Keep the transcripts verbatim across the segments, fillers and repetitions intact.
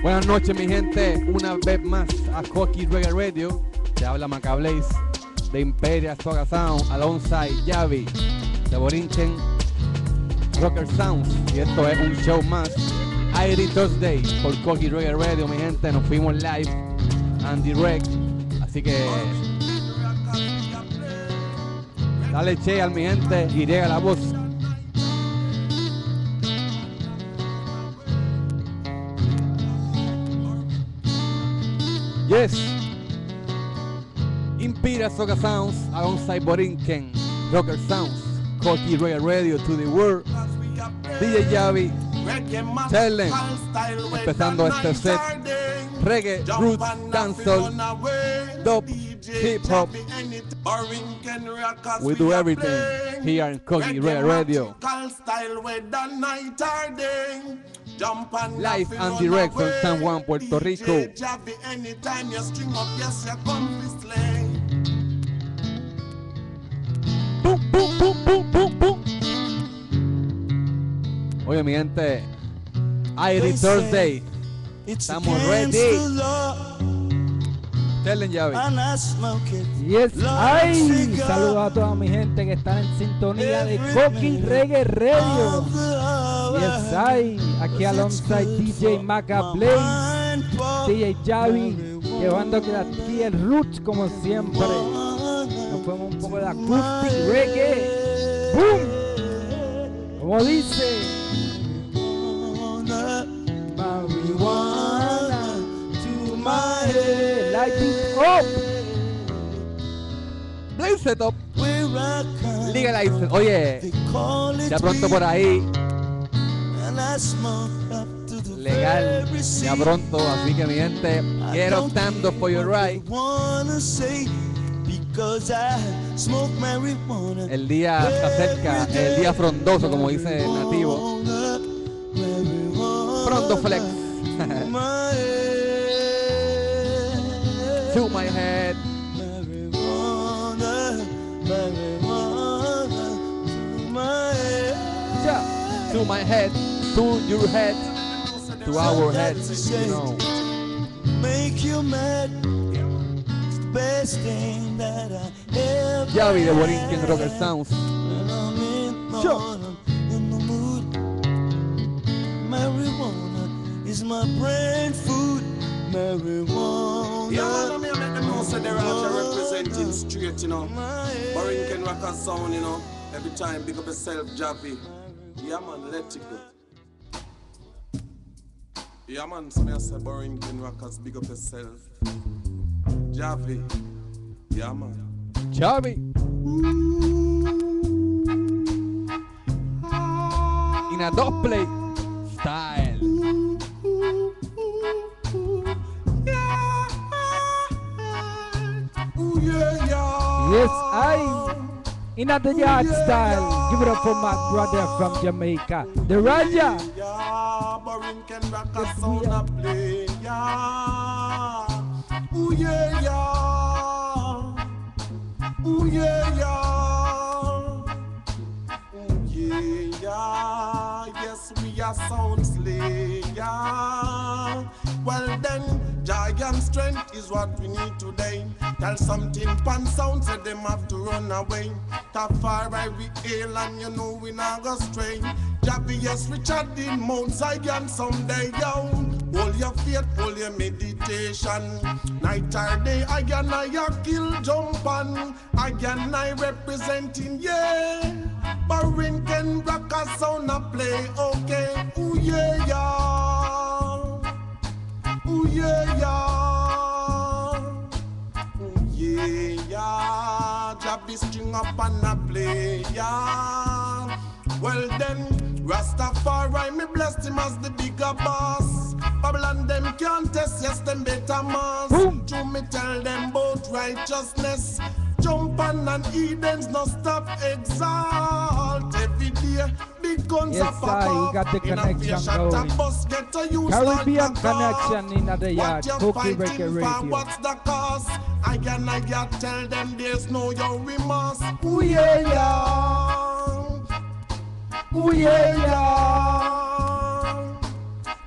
Buenas noches, mi gente, una vez más a Cocky Reggae Radio. Te habla Macablaze de Imperial Soca Sound alongside Javi de Borinquen Rocker Sounds. Y esto es un show más, Airy Thursday por Cocky Reggae Radio, mi gente. Nos fuimos live and direct, así que dale che al mi gente y llega la voz. Yes, Imperial Soca Sounds alongside Borinquen Rocker Sounds, Cocky Reggae Radio to the world. D J Javi, tell them, empezando este set, reggae, roots, dancehall, dub, hip hop. We do everything here in Cocky Reggae Radio. Live and direct from San Juan, Puerto Rico. Boom, boom, boom, boom, boom, boom. Oye, mi gente, Airy Thursday, estamos ready. Tell them, Javi. Yes, ay, saludos a toda mi gente que están en sintonía de Cocky Reggae Radio. Yes, ay, aquí alongside D J Macablaze, D J Javi, llevando aquí el roots como siempre. Nos fuimos un poco de acoustic reggae. Boom, como dice. Marijuana to my head, light it up. Blaze it up. Legalize it. Oye, ya pronto por ahí. Legal, ya pronto, así que mi gente, get up, stand up for your right. El día se acerca, el día frondoso, como dice el nativo. Pronto flex. To my head. Yeah. To my head. To your head. To our heads. You know. Make you mad. It's the best thing that I ever. Javi de Borinquen Rocker Sounds. Sure. Marijuana is my brain food. Marijuana. Yeah, man, I'm here make them know say they're out representing straight, you know. Borinquen Rocker Sound, you know. Every time, big up yourself, Javi. Yeah, man, let it go. Yeah, man, so me I say Borinquen Rockers, big up yourself. Javi. Yeah, man. Javi. In a dub play style. Yes, I in a the yard style. Give it up for my brother from Jamaica, the Raja. Yeah, Borinquen Rocker Sound a play. Yeah. Ooh yeah, yeah. Ooh yeah, yeah. Ooh yeah, yeah. Yes, we are sound slayer. Well then, giant strength is what we need today. Tell something pan sound, say them have to run away. Top far right we hail and you know we not go stray. Javi, yes, Richard in Mount Zion someday, yo. Hold your faith, hold your meditation. Night or day, I and I kill jump on. I and I representing, yeah. Borinquen Rocker Sound a play, okay. Ooh yeah, yeah. Ooh yeah, yeah. Ooh yeah, yeah. Javi string up and a play, yeah. Well then, Rastafari, me blessed him as the bigger boss. Babylon them can't test, yes, them better mass. To me tell them about righteousness. Jump on and Eden's no stop exalt. Every day, big guns Yes, are pop I up. got the In a connection fish at a going. bus, get a use Caribbean like a car. connection in the yard. What you Cocky Reggae fighting for, Radio. what's the cost? I and I ya tell them there's no your remorse. Ooh yeah, yeah. Ooh yeah, yeah.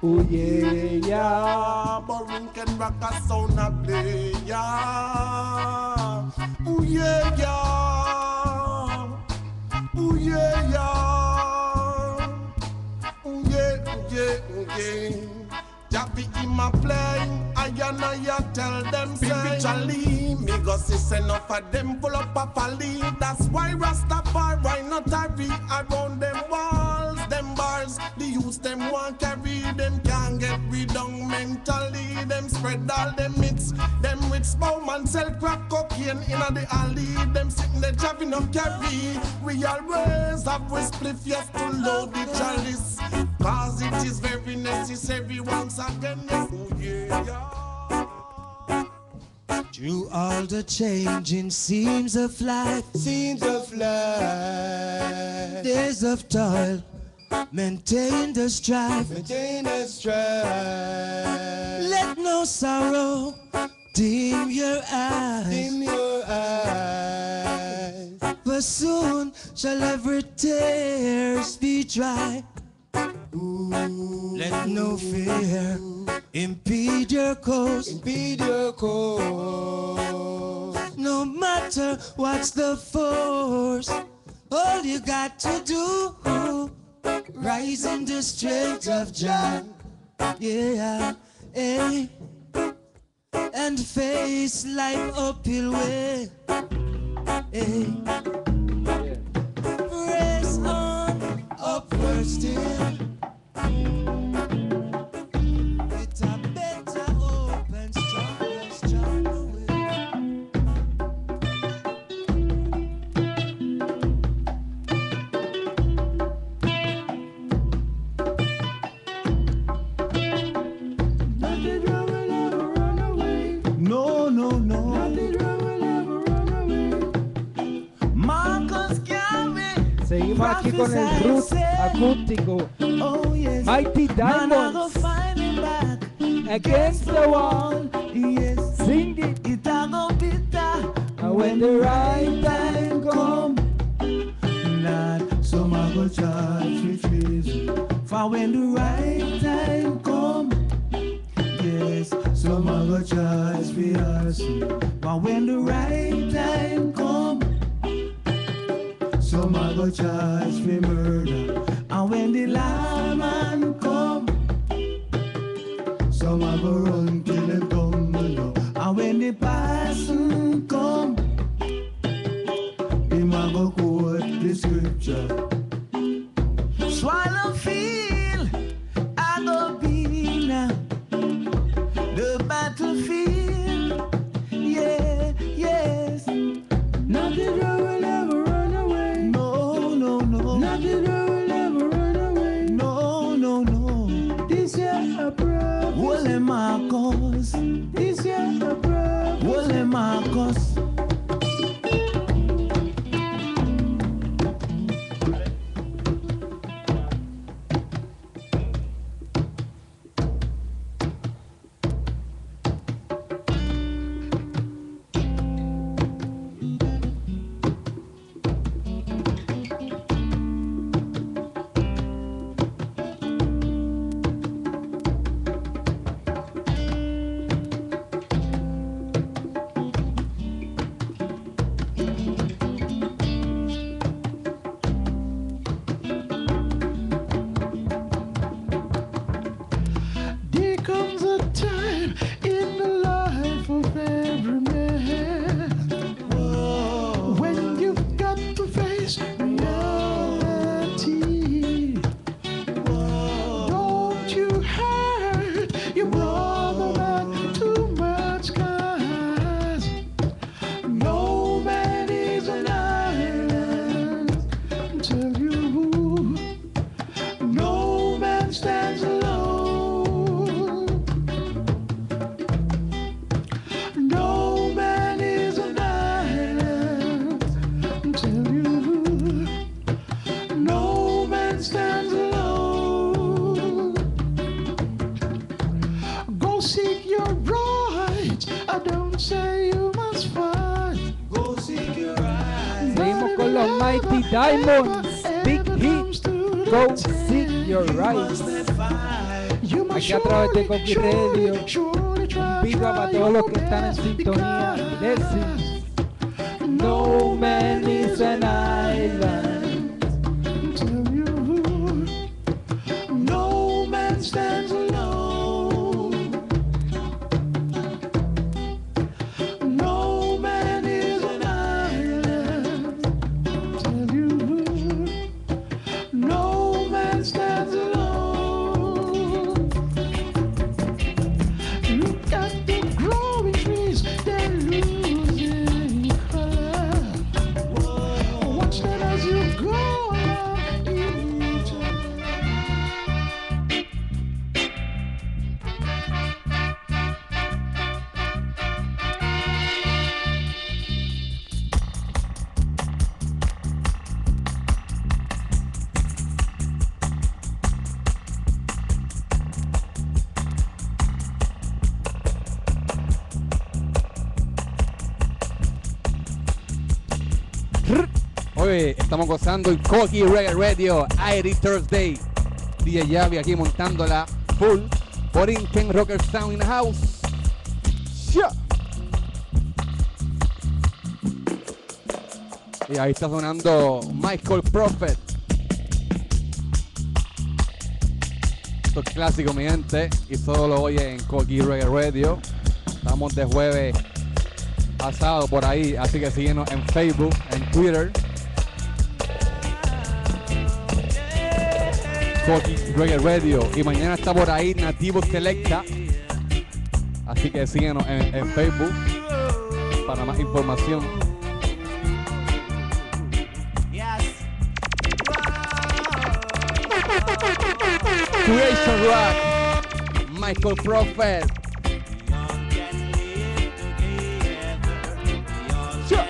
Ooh yeah, yeah. Borinquen rock a sound a play, yeah. Ooh yeah, yeah. Ooh yeah, yeah. Ooh yeah, ooh yeah, ooh yeah. Javi in my play, I and I tell them spiritually. Me go see enough of them full up of folly. That's why Rastafari not hurry around them walls, them bars. The youths them want carry, them can't get rid of mentally. Them spread all them myths, them rich bowman sell crack cocaine in the alley. Them sitting there driving up carry. We always have we spliff yes to load the chalice. Cause it is very necessary once again. Yes, oh yeah, yeah. Through all the changing seams of life, seams of life, days of toil, maintain the strife, maintain the strife. Let no sorrow dim your eyes, dim your eyes. For soon shall every tears be dry. Ooh. Let no fear impede your course, impede your course. No matter what's the force, all you got to do, rise in the strength of Jah, yeah, eh, and face life uphill way, eh. Press on, upward still. It's a better, open, stronger, stronger way. Nothing wrong will ever run away. No, no, no. Nothing wrong will ever run away. Marcus Garvey. Seguimos aquí con el root acústico. Oh yes. Mighty Man, I go Diamonds find him back against the wall. Yes. Sing it. It a go bitter. And when the right time come, Lord, some a go charge with treason. For when the right time come, yes, some a go charge with arson. But when the right time come, some a go charge with murder. And when the lawman come, some a go run till them come below. And when the person come, him a go quote the scripture. Swallow field, I go be now. The battlefield, yeah, yes. Nothing will ever run away. No, no, no. Nothing will ever run away. No, no, no. This year a promise. Wole Marcos. This year a promise. Wole Marcos. There comes a time in the life of every man when you've got to face reality. Don't you hurt your brother man too much, 'cause no man is an island. Tell you who, no man stands alone. No man is an island. Tell you who, no man stands alone. Go seek your rights. I don't say you must fight. Go seek your rights. seguimos con los Mighty Diamonds. Big hit. Go seek your rights. You aquí a través de Coqui Radio. Un big up a todos los que están en sintonía. Listen. No man is an island. Tell you who, no man stands alone. No man is an island. Tell you who, no man stands alone. Look at the growing trees, they're losing color. Watch that as you go along each other. Hoy estamos gozando en Coqui Reggae Radio, Airy Thursday. D J Javi aquí montándola full. Borinquen Rocker Sound in the house. Yeah. Y ahí está sonando Michael Prophet. Esto es clásico, mi gente. Y solo lo oye en Coqui Reggae Radio. Estamos de jueves a sábado por ahí. Así que síguenos en Facebook, en Twitter. Coqui Reggae Radio. Y mañana está por ahí Nativo Selecta. Así que síguenos en, en Facebook para más información. Creation Rock, Michael Prophet. Sure.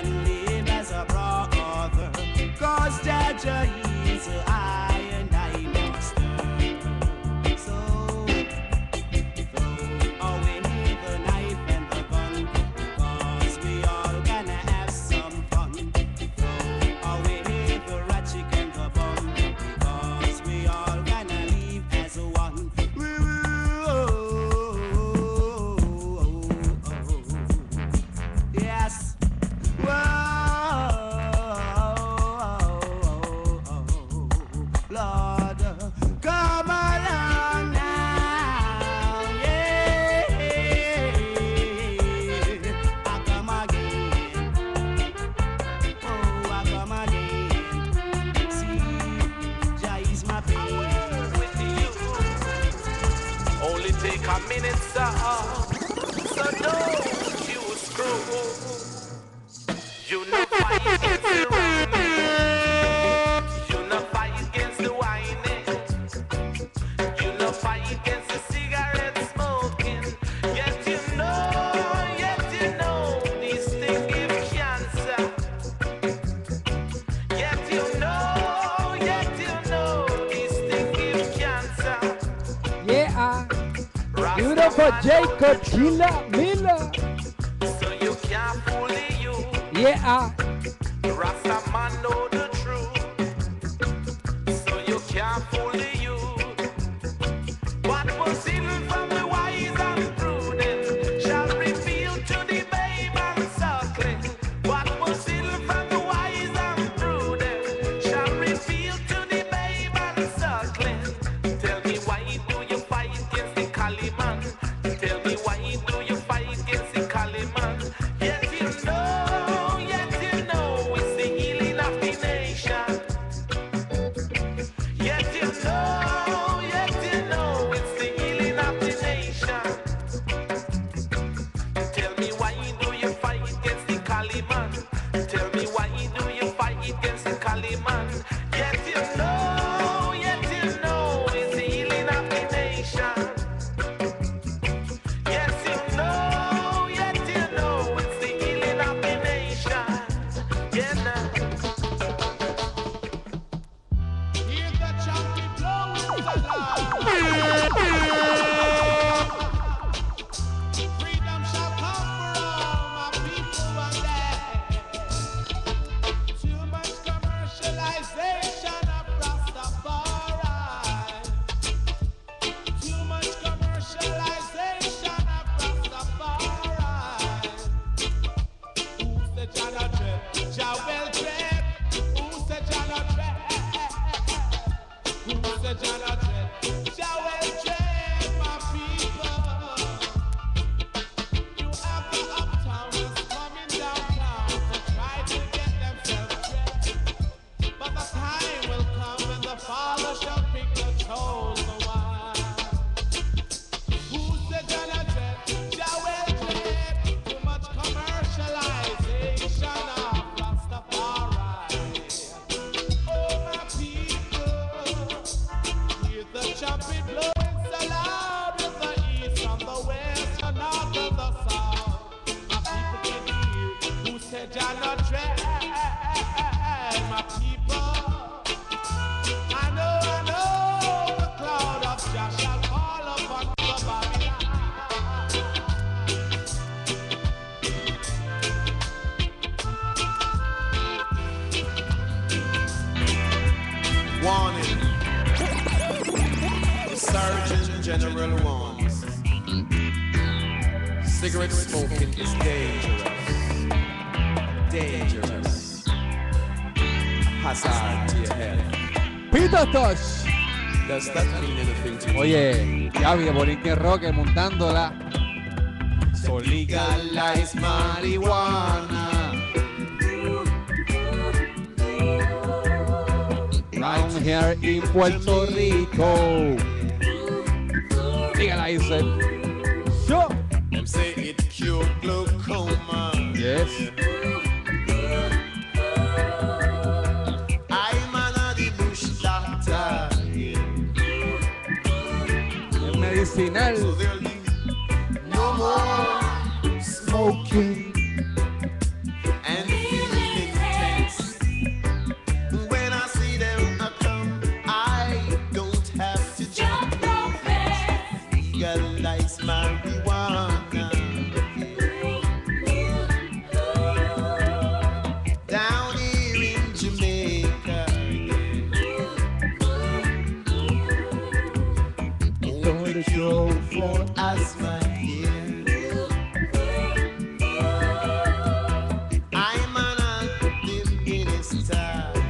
Jacob Chilla Miller. So you can't fool the youth. Yeah. Rasta man know the truth. So you can't fool the youth. What was hidden from the wise and prudent shall reveal to the babe and suckling. What was hidden from the wise and prudent shall reveal to the babe and suckling. Tell me why do you fight against the Kaliman? Tell me why do you fight against the Kaliman? Yet you know, yet you know it's the healing of the nation. Yet you know, yet you know it's the healing of Surgeon General warns, cigarette smoking is dangerous, dangerous, hazard to your health. Peter Tosh. Does that mean anything to you? Oye, Javi de Borinquen Roque montándola. So legalize marijuana. Down here in Puerto Rico. Legalize it. Sure. Them say it cure glaucoma. Yes. I'm an the bush doctor. Es medicinal. So there'll be no more smoking and feeling intense. When I see them I come, I don't have to jump no fence. Legalize marijuana. Down here in Jamaica, only the cure for asthma here. I'm an active minister,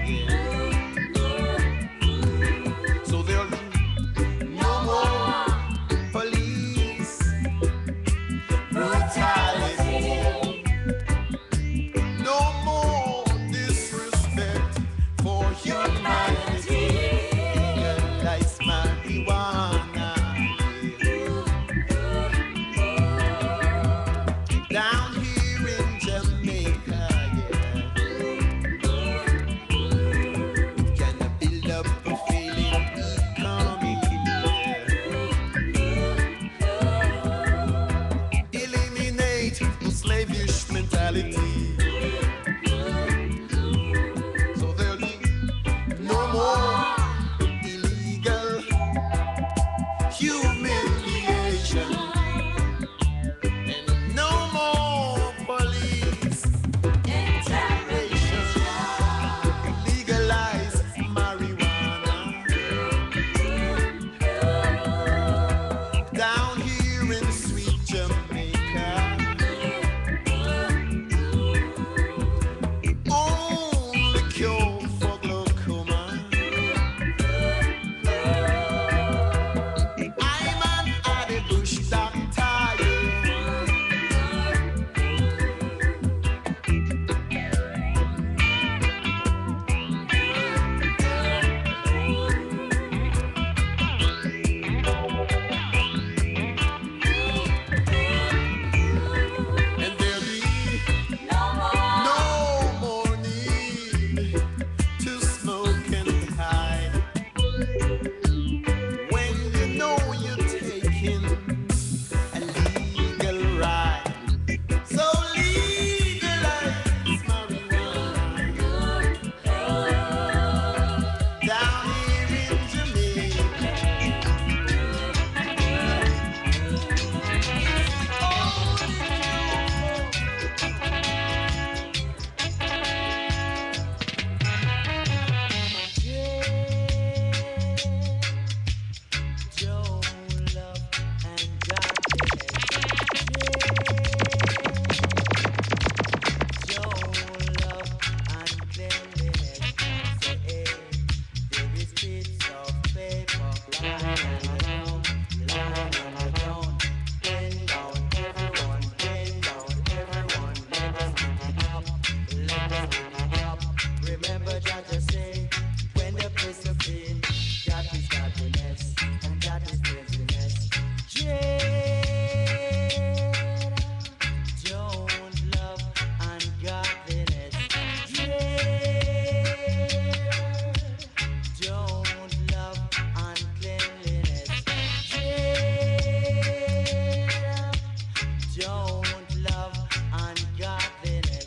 so there'll be no more police brutality, no more disrespect for humanity. Legalize marijuana. Down here in Jamaica, yeah, can build up a failing economy, yeah. Eliminate the slavish mentality, so there'll be no more illegal humiliation. And no more police intervention. Legalize marijuana. Down here in sweet Jamaica, only cure for glaucoma. I'm an addy bush doctor, and there'll be no more need to smoke and hide. When you know you're taking a legal ride, so legalize marijuana. Down here in Jamaica, Joe love and Joe love and cleanliness. Say, hey, there is bits of paper lying on the ground, lying on the ground. Bend down, everyone, bend down, everyone. Let us pick it up, let us pick it up. Remember that to say, when the place is clean, that is godliness, and that is cleanliness. Dread, don't love and godliness. Dread, don't love and cleanliness. Dread, don't love and godliness.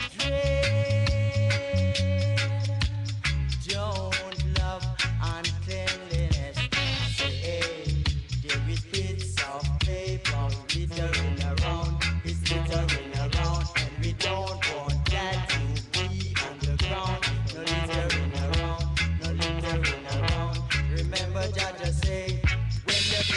Dread, don't love and cleanliness. Say, hey, there is bits of paper littering around, it's littering around, and we don't want that to be on the ground. No littering around, no littering around. Remember Jaja say, when the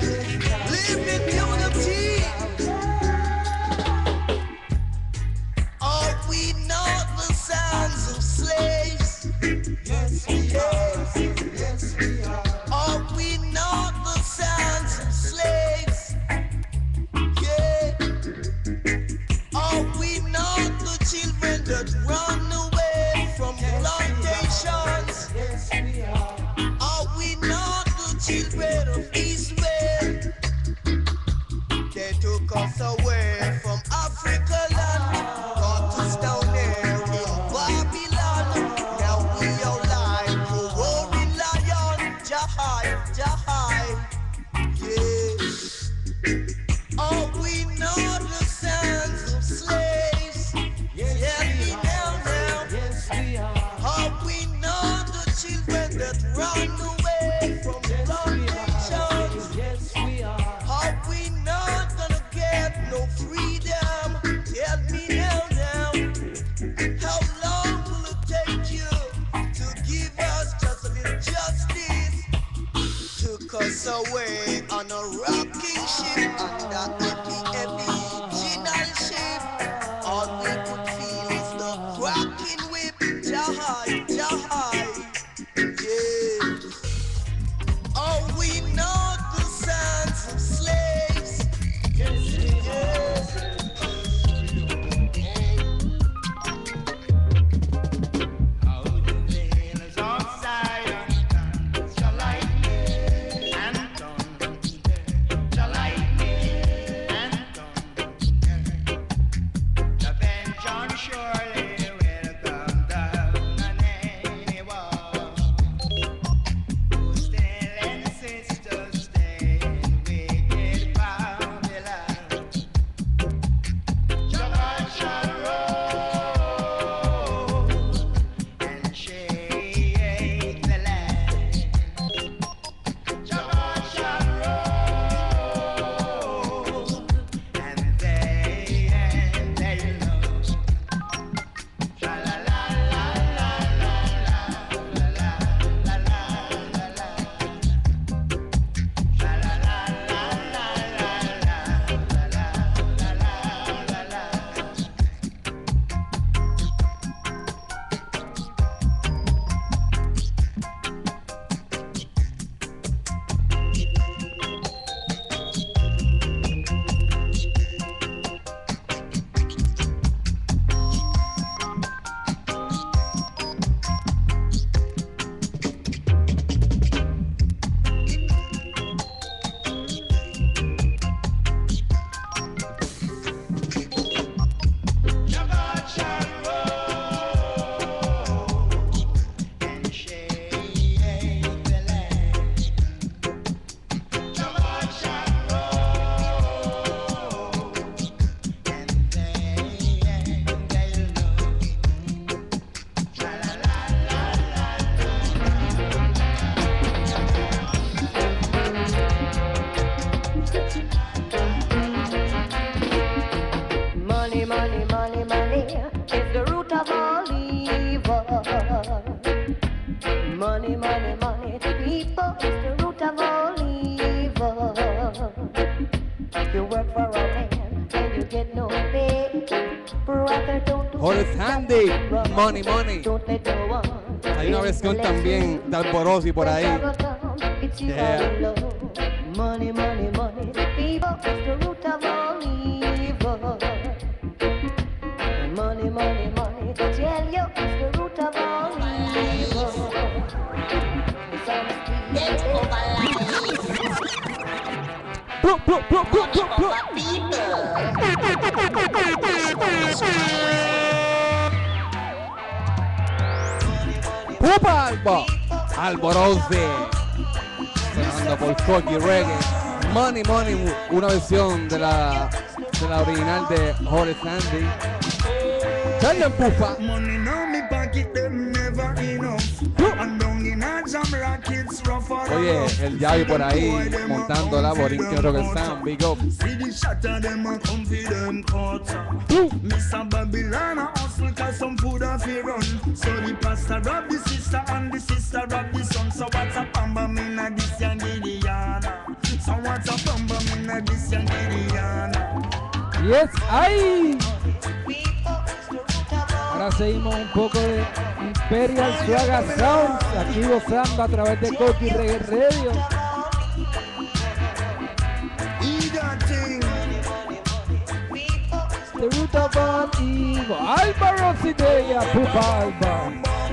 live in unity. Are we not the sons of slaves? Yes, we are. Yes, we are. Are we not the sons of slaves? Yeah. Are we not the children that run away from plantations? Yes, we are. Are we not the children of Israel? They took us away from Africa land, got us down there in Babylon. Now we are like a roaring lion, Jahai, Jahai, yeah. Are we not the sons of slaves? Yes, we are. Now. Yes, we are. Are we not the children that run away from plantations? Yes, we are. Are we not gonna get no freedom? Tell me now, now. How long will it take you to give us just a little justice? Took us away on a rocking ship, on that heavy, heavy original ship. All we could feel is the cracking whip, Jahai, Jahai, yeah. Are we not the sons of slaves? Yes, we are. How the hills of Zion stand, shall lightning and thunder, shall lightning and thunder. The vengeance surely will come down on anyone who still insists to stay in wicked Babylon. Jabal shall roll and shake the land. Jabal shall roll and they and they know. Sha la la la la la la la la la la la. Sha la la la la la la la la la la. Jabal shall roll and shake the land. Jabal shall roll and they and they'll know. Sha la la la la Money, money, money, money is the root of all evil. Money, money, money, people is the root of all evil. If you work for a man and you get no pay, brother, don't do Horace it. Handy, Money, Money. Don't let no one Hay una versión también de Alborosi por ahí. It's you Yeah. all alone. Money, money, money, people is the root of all evil. Money, money, money, tell you it's the root of all evil. Let's over life, Bro, bro, bro, bro, bro, bro. over people. Pupa Albo, Alborosi. Sonando por Cocky Reggae. Money, Money, una versión de la, de la original de Horace Handy. Dale, Pupa. Money now me pocket them never enough. And down in a jam rockets rough Oye, el Javi por ahí montando la Borinquen Rocker Sound, big up. See the shatter them a come for them culture. Mister Babylon a hustle cause some food a fi run. So the pastor rob the sister and the sister rob the son. So what's a bamba me na this young Gideana? So what's a bamba me na this young Gideana? Yes, ay. Ahora seguimos un poco de Imperial Swagga Sounds, aquí gozando a través de Coqui Reggae Radio. The root of all evil. Alba Rosidea, Pupa Alba.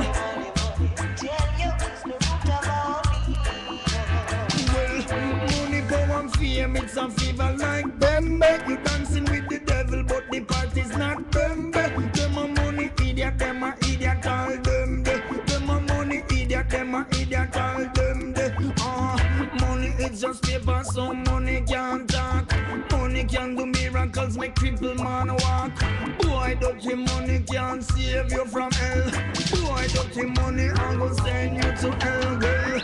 Money, power, and fame, it's a fever like Bembe. You dancing with the devil, but the party's not Bembe. Them a money idiot, them a idiot, all them de. Them a money idiot, them a idiot, all them de. Ah, money it's just paper, so money can't talk. Money can do miracles, make cripple man walk. Boy, dirty money can't save you from hell. Boy, dirty money, I will send you to hell, girl.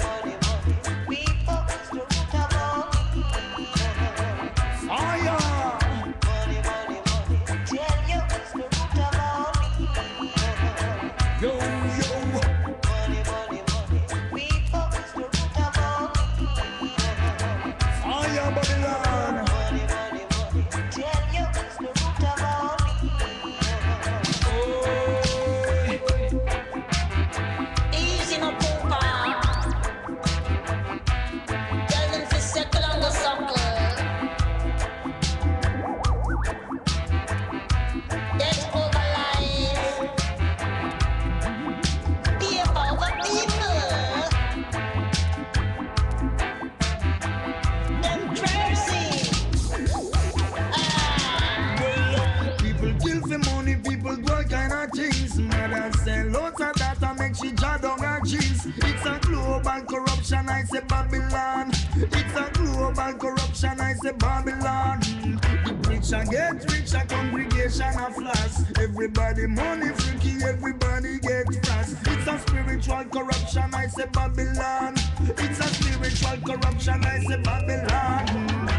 It's a global corruption, I say Babylon. It's a global corruption, I say Babylon. The preacher get richer, congregation a flash. Everybody money freaky, everybody get fast. It's a spiritual corruption, I say Babylon. It's a spiritual corruption, I say Babylon.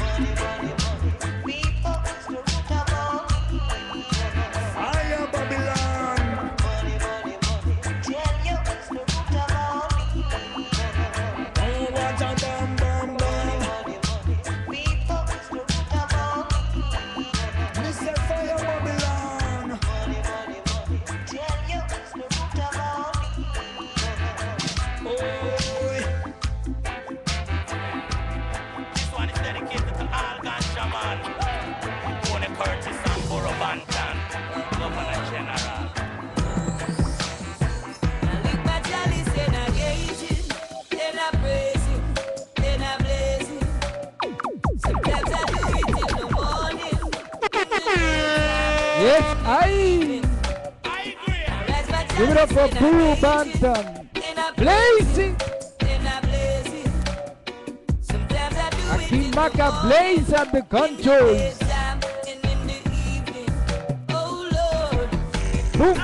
Fire Babylon. Yes, ay. Give it up for Boo Bantam. Blazing. Aquí Maca Blaze at the controls. Boom.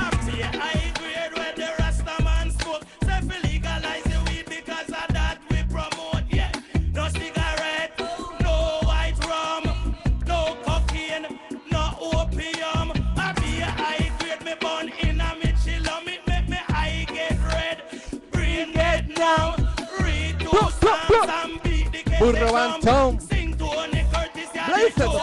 Burro Bantam. Blaze it.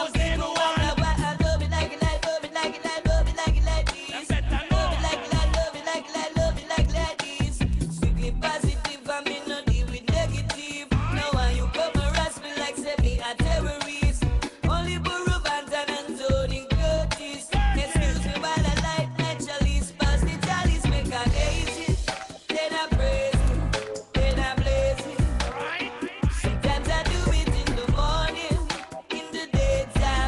Sometimes I do it in the morning, in the daytime.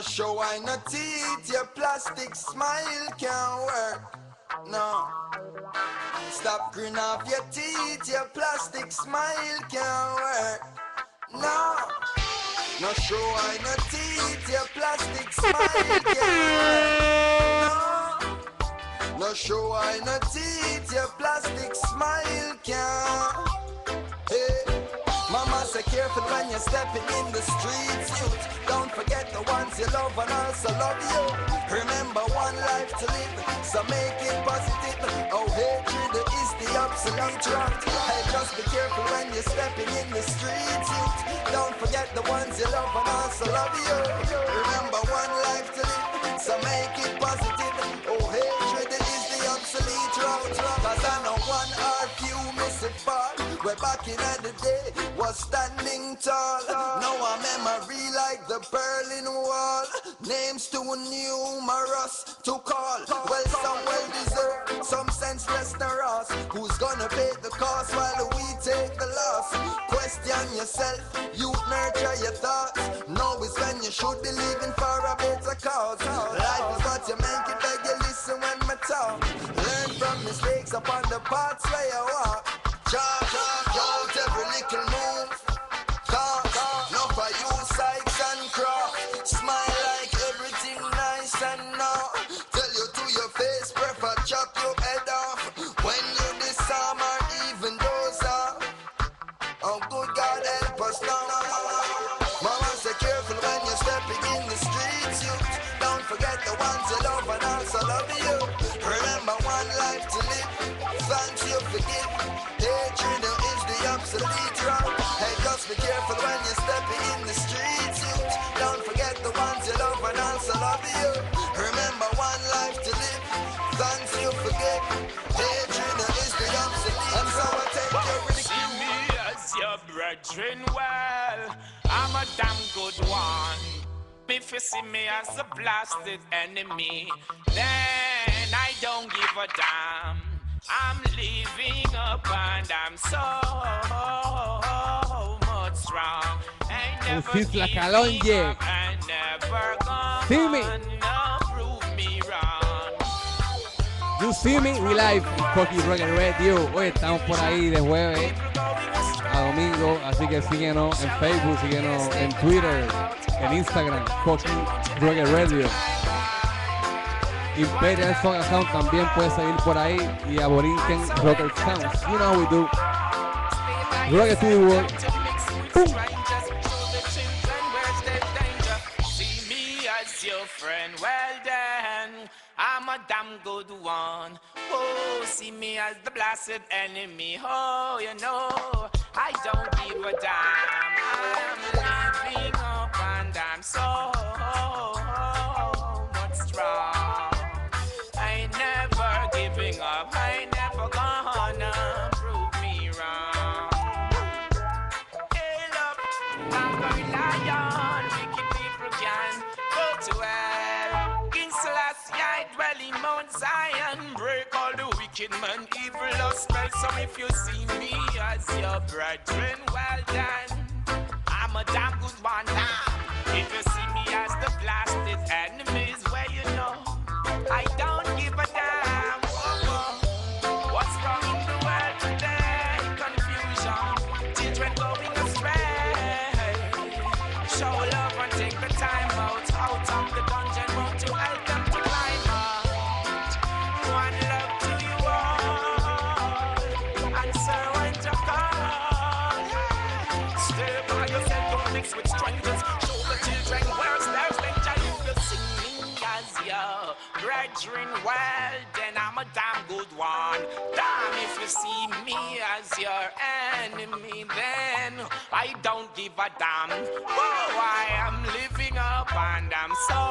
show I no teeth, your plastic smile can't work. No. Stop grin off your teeth, your plastic smile can't work. No. No show I no teeth, your plastic smile can't work. No. No show I no teeth, your plastic smile can't. Hey. Mama say careful when you're stepping in the streets, youth. Don't forget the ones you love and also love you. Remember one life to live, so make it positive. Oh, hatred is the obsolete route. Hey, just be careful when you're stepping in the streets, youth. Don't forget the ones you love and also love you. Remember one life to live, so make it positive. Oh, hatred is the obsolete route. Cause I know one or few miss it fall. We're back in the day, was standing tall. Now a memory like the Berlin Wall. Names too numerous to call. Well, some well deserved, some senseless us. Who's gonna pay the cost while we take the loss? Question yourself, you nurture your thoughts. Know is when you should be living for a better cause. Life is what you make it, beg you listen when me talk. Learn from mistakes upon the paths where you walk. Jump, jump, out every little move. Talk, talk, no for you, Sykes and Crow. Smile like everything nice and now. Tell you to your face, prefer chop your head off. When you disarm or even doze off. Oh, good God help us now. Mama say careful when you're stepping in the streets, you. Don't forget the ones you love and also love you. Remember one life to live. Thanks you forgive. Hatred is the obsolete route. Hey, just be careful when you're stepping in the streets, you. Don't forget the ones you love and also love you. Remember one life to live. Thanks you forgive. Hatred is the obsolete. And so I take your ridicule. See me as your brethren, well, I'm a damn good one. If you see me as a blasted enemy, then I don't give a damn. I'm living up and I'm so much strong. I never Sis la give Calonge. up and never See me. gonna prove me wrong. You see me, we live Cocky Reggae Radio. Hoy estamos por ahí de jueves a domingo, así que síguenos en Facebook, síguenos en Twitter, en Instagram, Cocky Reggae Radio. Imperial Soga Sound también puede seguir por ahí y Aborinquen Rocker Sounds. You know how we do. Reggae to the world. Boom. See me as your friend, well then, I'm a damn good one. Oh, see me as the blasted enemy. Oh, you know, I don't give a damn. I'm living up and I'm so much strong. I never giving up, I never gonna prove me wrong. Hail up, conquering lion, wicked people can go to hell. King Selassie, I dwell in Mount Zion, break all the wicked man, evil lust spell. So if you see me as your brethren, well done, I'm a damn good one now. If you see me as the blasted enemies, well you know, I don't give a damn. What's wrong in the world today? Confusion, children going astray. Show love and take the time out, out of the dungeon, want to help them to climb out. One love to you all, answer when you call. Stay by yourself, don't mix with strangers. Show the children where's there's danger. You will sing me as your brethren, well, then I'm a damn good one. Damn, if you see me as your enemy, then I don't give a damn. Oh, I am living up and I'm so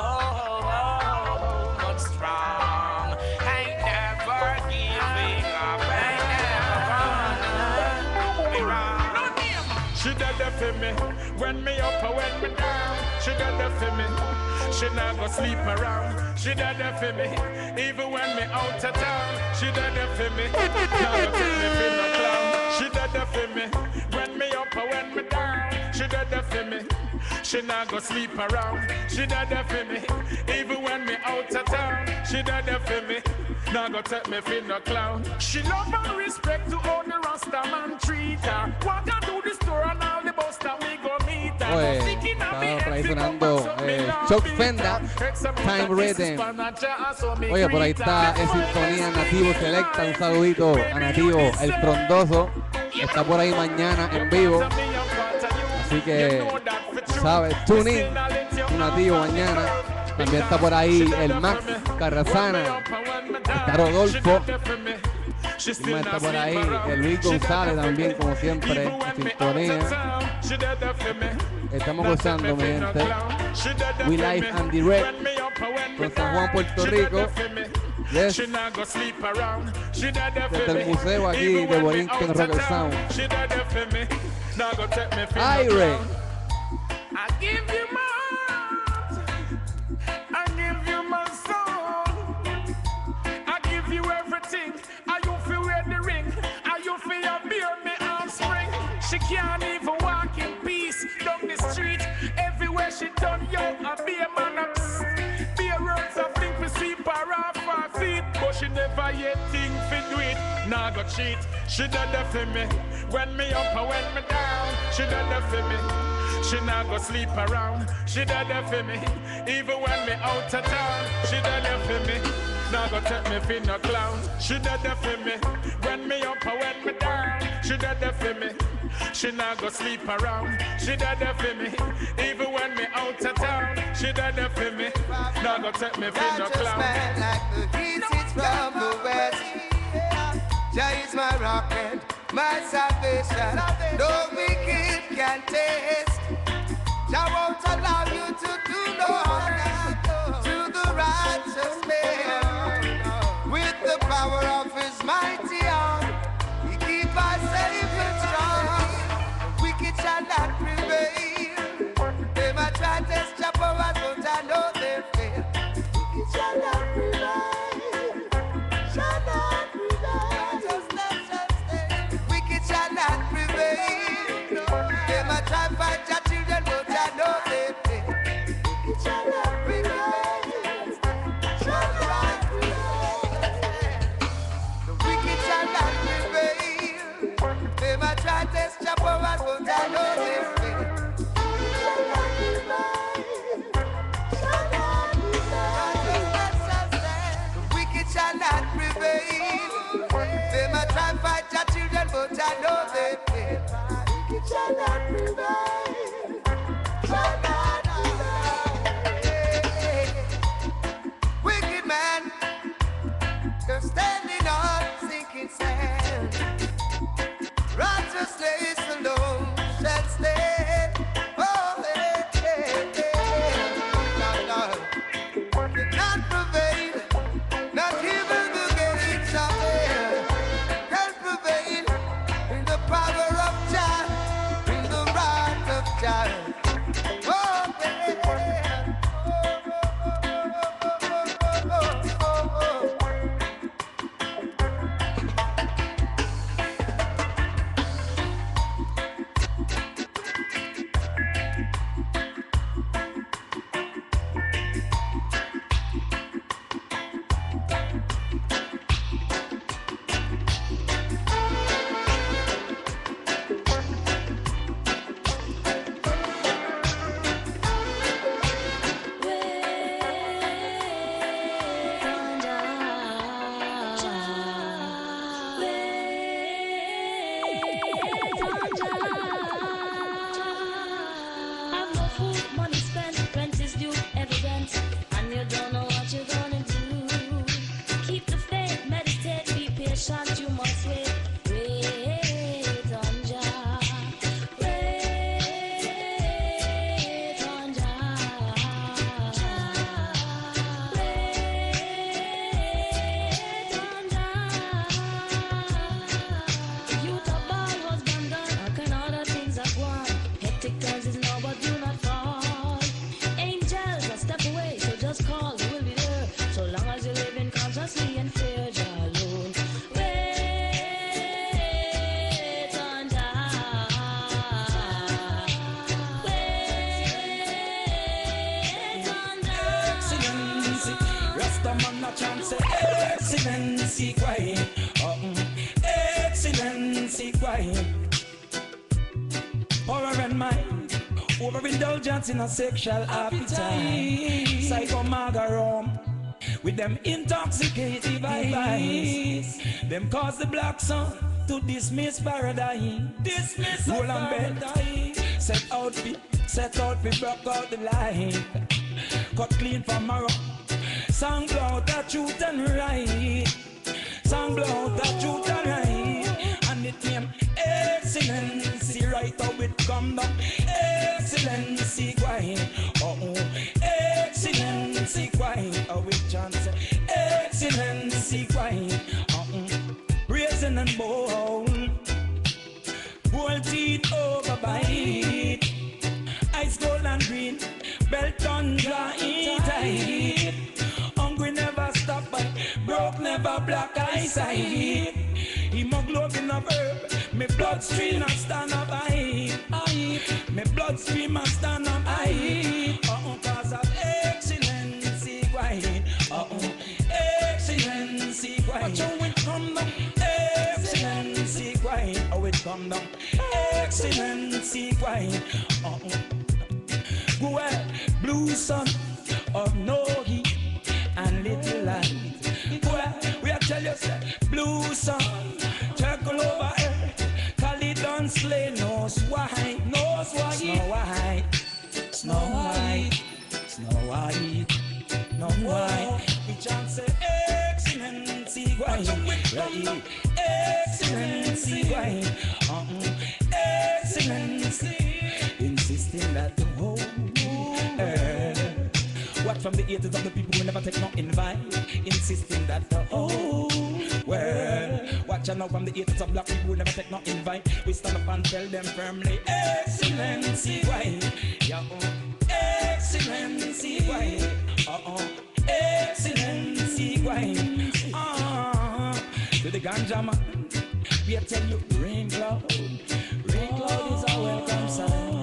much strong. I never giving up, I never gonna be wrong. She did that for me, when me up or when me down. She did that for me. She not go sleep around. She did that for me, even when me out of town. She did that for me, now you take me for no clown. She did that for me, when me up or when me down. She dead for me. She not go sleep around. She dead for me. Even when me out of town. She dead for me. Not go take me for no clown. She love and respect to all the Rasta man treat her. Walk her to the store and all the bus that we go meet her. Oye, estaba por ahí sonando eh, Chuck Fenda, Time Rhythm. Oye, por ahí está en sintonía Nativo Selecta. Un saludito a Nativo, el frondoso. Está por ahí mañana en vivo. Así que, ¿sabes? Tune in, Nativo mañana. También está por ahí el Max Carrasana. Está Rodolfo. Y más está por ahí el Luis González también, como siempre, en sintonía. Estamos gozando, mi gente. We Live and Direct con San Juan, Puerto Rico. Yes. Desde el museo aquí de Borinquen Rocker Sound. Aire. I give you my heart, I give you my soul, I give you everything. I you feel wear the ring, I you feel your beer me offspring. She can't even walk in peace down the street. Everywhere she done, yo, I be a man up. Be a roads, I think we sweep her off her feet, but she never yet think fit do it. Nah go cheat, she done that for me. When me up and when me down, she done that for me. She not go sleep around. She done that for me. Even when me out of town, she done that for me. Not go take me for no clown. She done that for me. When me up and when me down, she done that for me. She not go sleep around. She done that for me. Even when me out of town, she done that for me. Not go take me for no clown. Like the east, it's from the west. Jah is my rock and my salvation. No wicked can taste. Jah won't allow you to do no harm to the righteous man. With the power of his mighty arm, he keep us safe and strong. Wicked shall not prevail. They might try to test Jah powers, but I know they fail. Wicked shall not prevail. Shall not prevail. Just let us stay. Wicked shall not prevail. They might try to fight Jah children, but I know they fail. Wicked shall not prevail. Shall not prevail. The wicked shall not prevail. They might try to test Jah powers, but I know they fail. Wicked shall not prevail. Shall not prevail. Just let us stay. The wicked shall not prevail. They might try to fight Jah children, but I know they fail. Wicked shall not prevail. Shall not prevail. Wicked man, you're standing on sinking sand. Righteousness alone shall stand. Oh, hey, hey, hey. No, no. Cannot prevail. Not even the gates of hell can prevail in the power of Jah, in the wrath of Jah. Oh, yeah. Oh, oh, oh, oh, oh. Have no food, money spent, rent is due, evidence, and you don't know what you're gonna do. Keep the faith, meditate, be patient, you must wait. Wait on Jah. Wait on Jah. Wait on Jah. Youth of ball was done done, how can other things are gone? Hectic times is now, but do not fall. Angels a step away, so just call, we'll be there. So long as you live in consciously and fear Jah alone. Wait on Jah. indulgence in a sexual appetite. Psycho Margarom with them intoxicating vibes. Them cause the black sun to dismiss paradise. Dismiss Roland Bell. Set out the, set out the broke out the light. Cut clean from marrow. Song blow out the truth and right. Song blow out the truth and right. And it name excellency. Right how it come down. Excellency quiet. Oh oh. Excellency quiet. How it chance. Excellency quiet. Oh oh. Raisin and bowl. Bowl teeth over bite. Ice gold and green. Belt on dry tight. Hungry never stop but broke never black eyesight. Hemoglobin of herb. Me bloodstream and stand up high. Me bloodstream and stand up high. Uh-uh, cause of excellency wine. Uh-uh, excellency wine. Watch how it come down. Excellency wine. How it come down. Excellency wine. Uh-uh. Well, blue sun of no heat and little light. Well, we are tell you, sir, blue sun, circle over earth. Call it don't slay, nose white, nose white, snow white, snow white, snow white, no white. We chant say excellency wine, right? Excellency wine, uh-uh, excellency, insisting that the whole what from the haters of the people who never take no invite, insisting that the whole world. Watch out now from the haters of black people who never take no invite. We stand up and tell them firmly, excellency, why? Yeah, uh, excellency, why? Uh-uh, excellency, why? Uh, to the ganja man, we tell you, rain cloud, rain cloud is a welcome sign.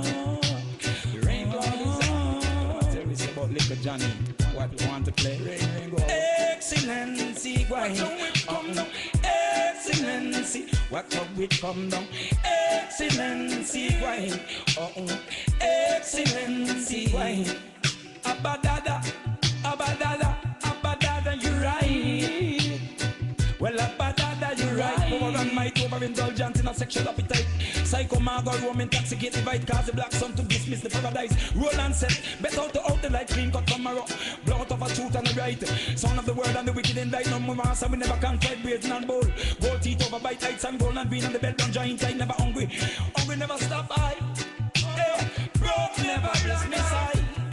Little Johnny, what you want to play? Ring, ring, go. Excellency, why? Uh-uh. Excellency, what have we come down? Excellency, why? Uh-uh. Excellency, why? Abadada, abadada, abadada, you right. Well, abadada, you right. Over on might, over indulgence in a sexual appetite. Psycho Margot, Rome intoxicated by cause the black sun to dismiss the paradise. Roland said, bet out the out the light, clean cut from a rock. Blow out of a truth and the right. Son of the world and the wicked indict. No more master, we never can fight brazen and bold. Gold teeth over bite heights and gold and green and the belt on giant tight. Never hungry, hungry never stop high. Hey, broke never bless me side.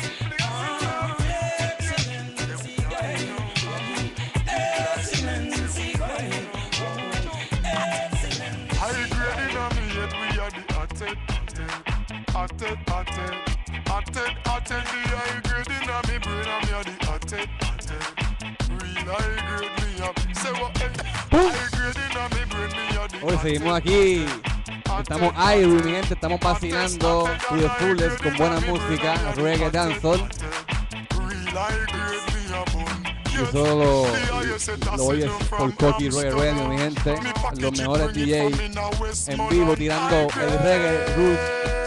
Atted, atted, atted, atted, the high grade in a me brain and me a the atted, atted. Real high grade me up. Say what? High grade in a me brain me a the. Hoy seguimos aquí. Estamos ahí, mi gente, estamos vacilando to the fullest con buena música, reggae dancehall. Y solo lo oyes por Coqui Reggae Radio, mi gente. Los mejores D Js en vivo tirando el reggae roots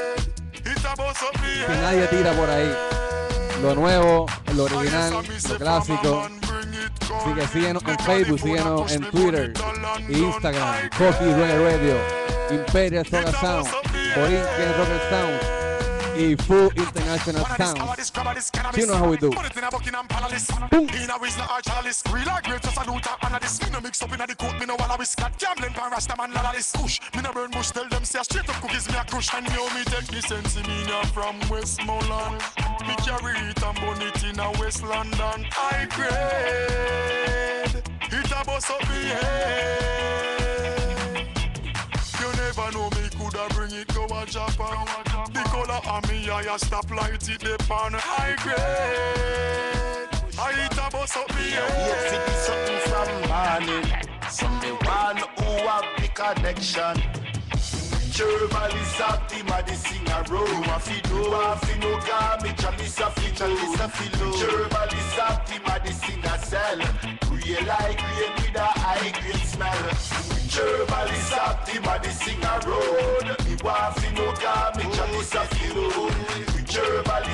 que nadie tira por ahí. Lo nuevo, lo original, lo clásico. Así que síguenos en Facebook, síguenos en Twitter e Instagram. Coqui Reggae Radio, Imperial Soca Sound, Borinquen Rocker Sound y Full International Sounds. You know how we do. Boom. From Westmoreland, me carry it and burn it in a West London. I grade it a bust up me head. You never know me coulda bring it go a Japan. The color of me eye stop light it depend. I grade I it a bust up me head. Yes, it is something from morning. Someone who have the connection. German is up, the man is sing a row. You want to do, want to know, me Chalice a feel, Chalice a feel. German is up, the man is sing a cell. Real high grade with a high grade smell. German is up, the man is sing a road. Me want to know, me Chalice a feel. German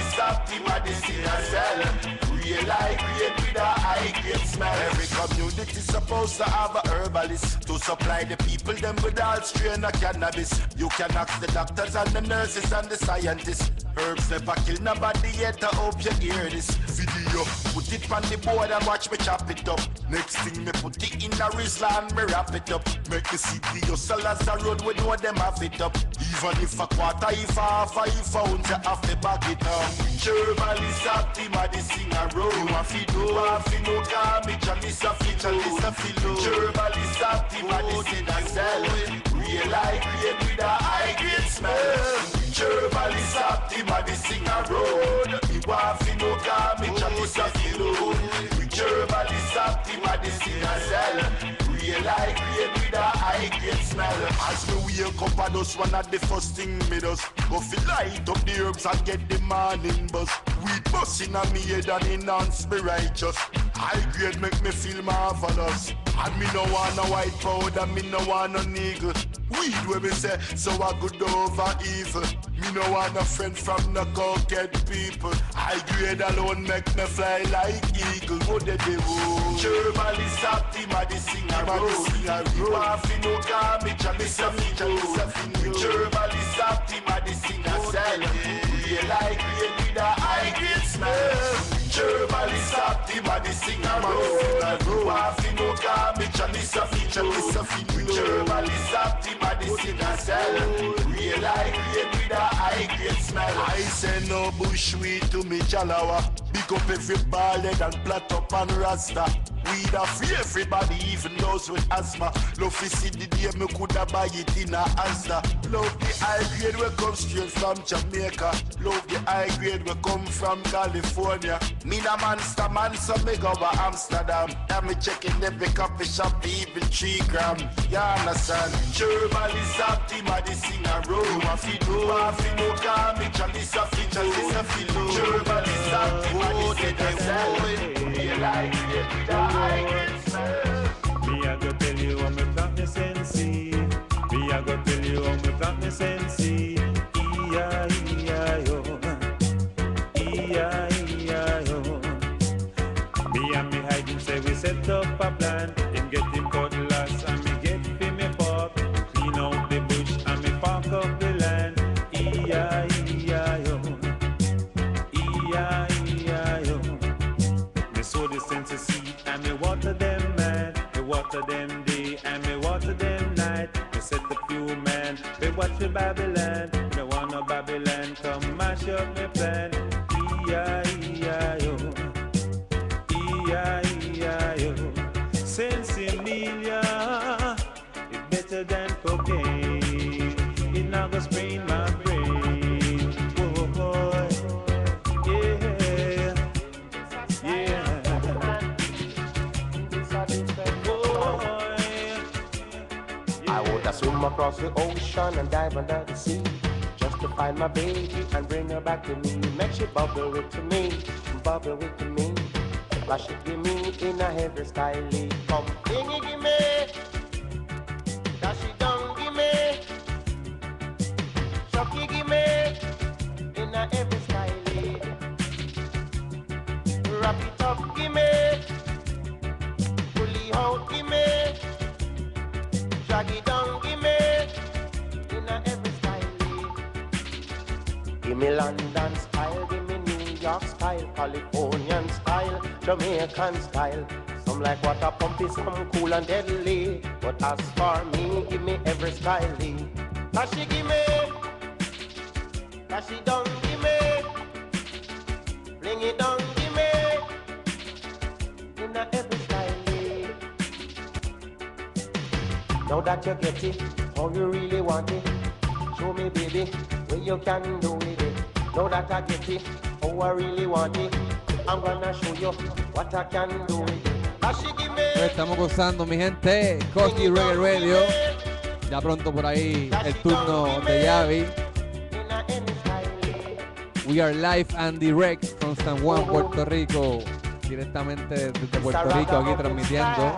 high grade with a high grade smell. Every community supposed to have a herbalist to supply the people them with all strain of cannabis. You can ask the doctors and the nurses and the scientists. Herbs never kill nobody yet. I hope you hear this video. Put it on the board and watch me chop it up. Next thing me put it in a Rizla and me wrap it up. Make the city hustle as a road we know them have it up. Even if a quarter, if a half, a if a ounce, you have to back it up. Herbalist up the medicine a road. You want fi do, you want fi no garbage. Chalice a fi, chalice a fi low. Herbalist up the medicine a sell. Real high grade with a high grade smell. Herbalist up the medicine a road. You want fi no garbage. Chalice a fi low. Herbalist up the medicine a sell. Real high grade with a high grade smell. As me wake up, I just one of the first thing me does go fi light up the herbs and get the morning buzz. Weed buzz in a me head and enhance me righteous. High grade make me feel marvelous. And me no want no white powder, me no want no niggle. Weed where me say, so I good over evil. Me no want no friend from no cokehead people. High grade alone make me fly like eagle. What they do? Herbalist up the medicine a road. You want fi no garbage, and me say fi chalice a fi new. Herbalist up the medicine a sell. Real high grade with a high grade smell. Herbalist up the medicine a road. You want fi no garbage, and me say fi chalice a fi new. Herbalist up the medicine a sell. Real high grade with a high grade smell. I say no bushweed to me chalawa. Big up every ballhead and plat up and rasta. Weed a free everybody, even those with asthma. Love to see the day me coulda buy it in a Asda. Love the high grade we come straight from Jamaica. Love the high grade we come from California. Me na monster man, so me go to Amsterdam. And me checking every coffee shop, even three gram. You understand? Herbalist up the medicine a road. You want fi do, want fi no garbage, chalice a fi, chalice a fi low. Herbalist up the medicine a sell. Real high grade with a high grade smell. Me a go tell you how me plant me sensi. Me a go tell you how me plant me sensi. E I E I O, E I E I O. Me and me hiding say we set up a plan. Him get him cutlass and me get fi me fork. Clean out the bush and me park up the land. E I E I O, E I E I O. Me sow the sense seed and me water them man. Me water them day and me water them night. Me set a few man, me watch the Babylon. Me want no Babylon come mash up me plan. E I E I O, E I E I O. Sensimilia, it better than cocaine. It not go sprain my brain. Whoa, boy, yeah, yeah. I would have swim across the ocean and dive under the sea just to find my baby and bring her back to me. Make she bubble with to me, bubble with to me. Flash it give me in a heavy style. Come dingy give me, dash it down give me, shocky give me in a heavy style. Wrap it up give me, pull it out give me, drag it down give me in a heavy style. Give me London style, give me New York style, Californian style, Jamaican style. Some like water pumpy, some cool and deadly. But as for me, give me every style. Dashi give me, dashi down give me, bring it down give me, in a every style. Now that you get it, how you really want it, show me baby, what you can do with it. Now that I get it, how I really want it, I'm gonna show you what I can do with it. Estamos gozando, mi gente. Cocky Reggae Radio. Ya pronto por ahí el turno de Yavi. We are live and direct from San Juan, Puerto Rico. Directamente desde Puerto Rico, aquí transmitiendo.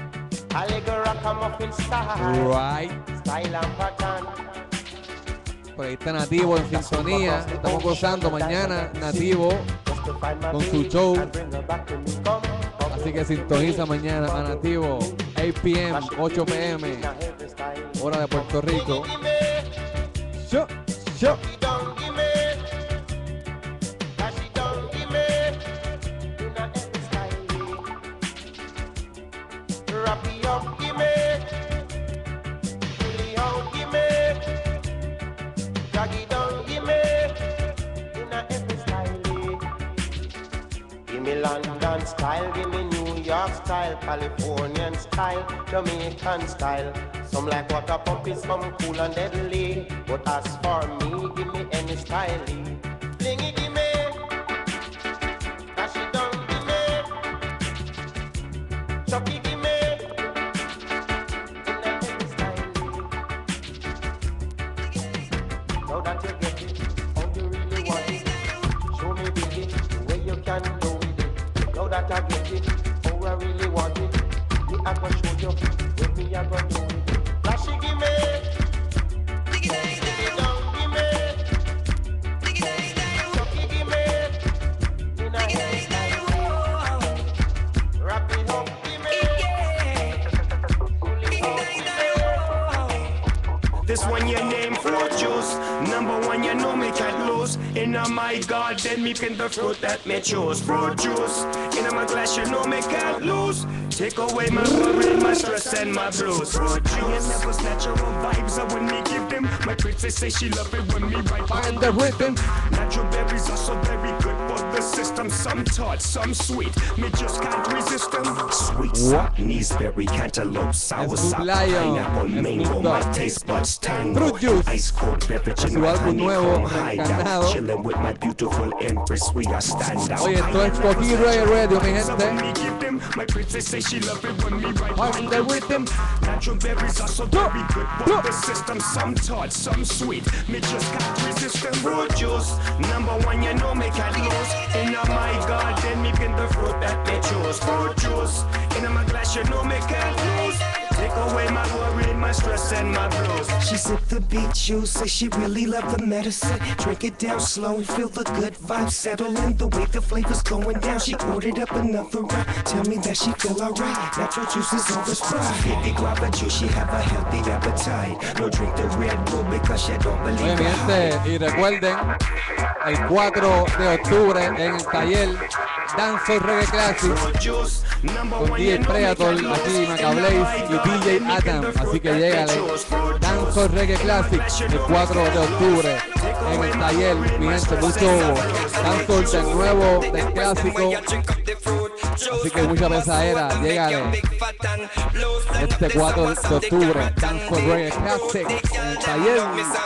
Right. Style and pattern. Por ahí está Nativo en sintonía. Estamos gozando mañana Nativo con su show. Así que sintoniza mañana a Nativo, eight p m, ocho p m, hora de Puerto Rico. Yo, yo. London style, give me New York style, Californian style, Jamaican style. Some like water pumping, some cool and deadly. But as for me, give me any style. Flingy, give me. Dash it down, give me. Chucky, give me. In any style. Now that you get it, how you really want it. Show me biggie, the way you can do it. Now that I get it, oh I really want it. Me I go show you, when me I go do it. Flashy give me, dig it down, give me, dig it down, Chucky give me, in a hairstyle, wrap it up, give me, this one your name Fruit Juice. Number one, you know me can't lose. In a my garden, me pin the fruit that me choose. Fruit juice. In a my glass, you know me can't lose. Take away my worry, my stress and my blues. Fruit juice. Never natural vibes are when me give them. My princess say she love it when me write. Find the rhythm. Natural berries are so very good for the system. Some tart, some sweet. Me just can't resist them. Sweet sap, berry, cantaloupe, sour sap, pineapple, mango. My taste buds tango. Ice cold beverage in my honey come high down. Chilling with my beautiful empress, we are stand out. Oye, esto es Coquí Reggae Radio, mi gente. My princess say she love it when me write. Find the rhythm. Natural berries are so very good for the system. Some tart, some sweet. Me just can't resist them. Fruit juice, number one, you know me can't lose. In a my garden, me pin the fruit that me choose. Fruit juice, in a my glass, you know me can't lose. Take away my worry, my stress and my blues. She sipped the beet juice, say she really loved the medicine. Drink it down slow and feel the good vibes settle in. The way the flavor's going down, she ordered up another round. Tell me that she feel alright, natural juice is on the sprite. Baby guava juice, she have a healthy appetite. No drink the Red Bull because she don't believe Oye, mi gente, y recuerden, el cuatro de octubre en el taller Dancehall Reggae Classic con D J Predator, aquí Macablaze y D J Adam, así que llégale. Dancehall Reggae Classic el cuatro de octubre en el taller, mi gente, mucho dancehall del nuevo, del clásico, así que mucha pesadera, llégale. Este cuatro de octubre, Dancehall Reggae Classic en el taller.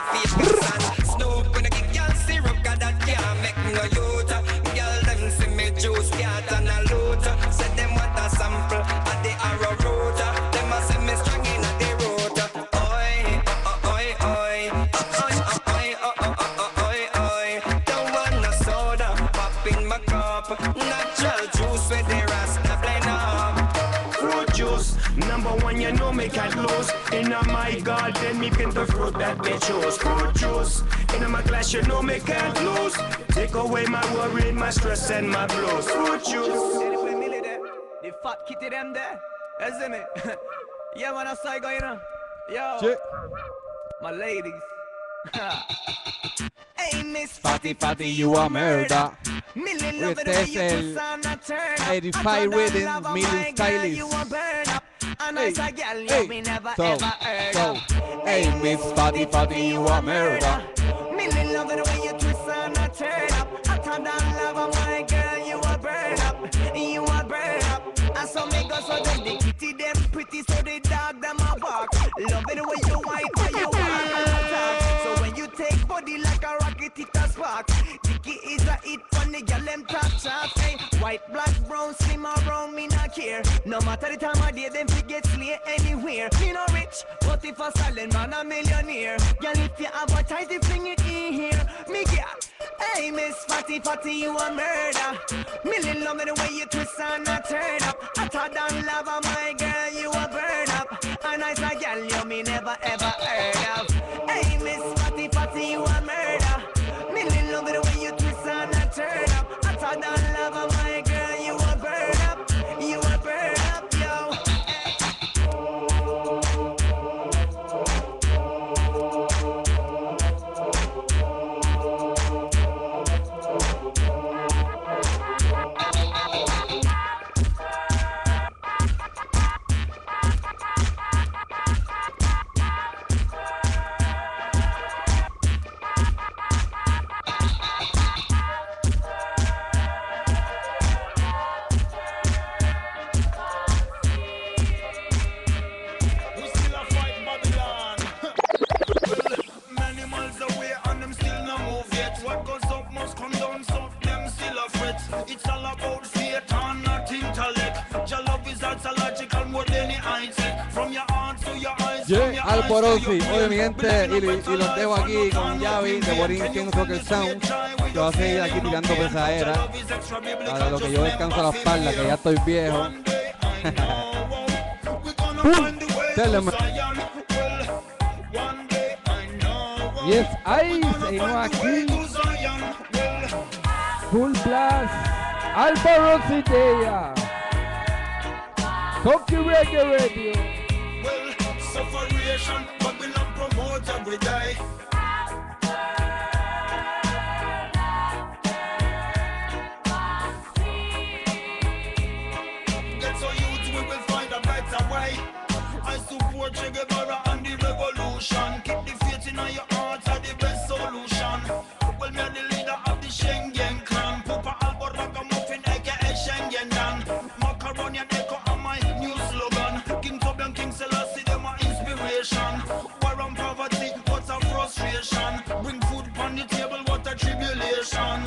Juice cat and a loot. Said them want a sample at the arrow root. Them a say me strong in the root. Oi, oi, oi, oi, oi, oi, oi, oi. Don't want no soda, pop in my cup. Natural juice with the Rasta blend up. Fruit juice, number one, you know me can't lose. In a my garden, me pin the fruit that me choose. Fruit juice, in a my glass, you know me can't lose. Take away my worry, my stress and my blues. Fruit juice. The fat kitty them there. You see me? Yeah, man, I saw you, you know. Yo. Shit. My ladies. Hey, Miss Fatty, fatty, you are murder. Este es el eighty-five Rhythm Million Stylist. Hey, hey, so, so, hey, Miss Fatty, fatty, you are murder. Million love the way you twist and I turn up. Hotter than lava, my girl, you a burn up. You a burn up. And so me go so then the kitty them pretty, so the dog them a bark. Love it the way you white, how you walk and talk. So when you take body like a rocket, it a spark. Dicky is a hit from the girl them top shots. Hey, white, black, brown, slim or brown, me not care. No matter the time of day, them forget slay anywhere. Me no rich, but if a silent man a millionaire. Girl, if you advertise, you fling it in here. Me get, hey, Miss Fatty Fatty, you a murder. Million love the way you twist and a turn up. Hotter than lava, my girl, you a burn up. A nice a girl, you me never ever heard of. Hey, Miss Fatty Fatty. See you a murder. Me love the way you twist and I turn up. I thought that love of my girl, you a burn up. You a burn up, yo. It's all about faith and not intellect. Your love is psychological more than any mindset. From your heart to your eyes. Yeah, Alborosi. Oye, mi gente, y, y los dejo aquí con Yavi de Borinquen Rocker Sound. Yo voy a seguir aquí tirando pesadera. Para lo que yo descanso la espalda, que ya estoy viejo. Tell them. Yes, ahí seguimos aquí. Full blast. Alborosi Dea. Cocky Reggae Radio. Well, sufferation, but we not promote every day. Get so youth, we will find a better way. I support Che Guevara and the revolution. Keep the faith in your heart are the best solution. Well, me are the leader of the Schengen clan. Pupa Alboraga Muffin, aka Schengen Dan. Macaroni and Echo are my new slogan. King Tobian, King Selassie, them my inspiration. War and poverty, what a frustration. Bring food on the table, what a tribulation.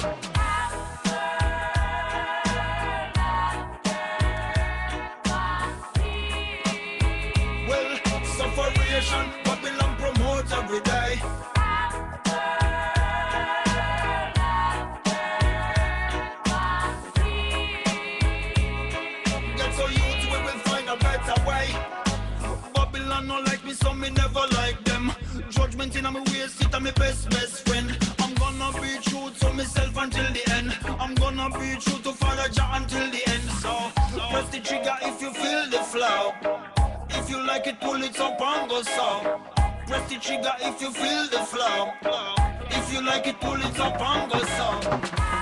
Well, sufferation, Babylon promotes every day. Get so youth, we will find a better way. Babylon no like me, so me never like them. Judgment in my waist, it a my best best friend. I'm gonna be true to myself until the end. I'm gonna be true to Father Jah until the end. So press the trigger if you feel the flow. If you like it, pull it up and go so. Press the trigger if you feel the flow. If you like it, pull it up and go so.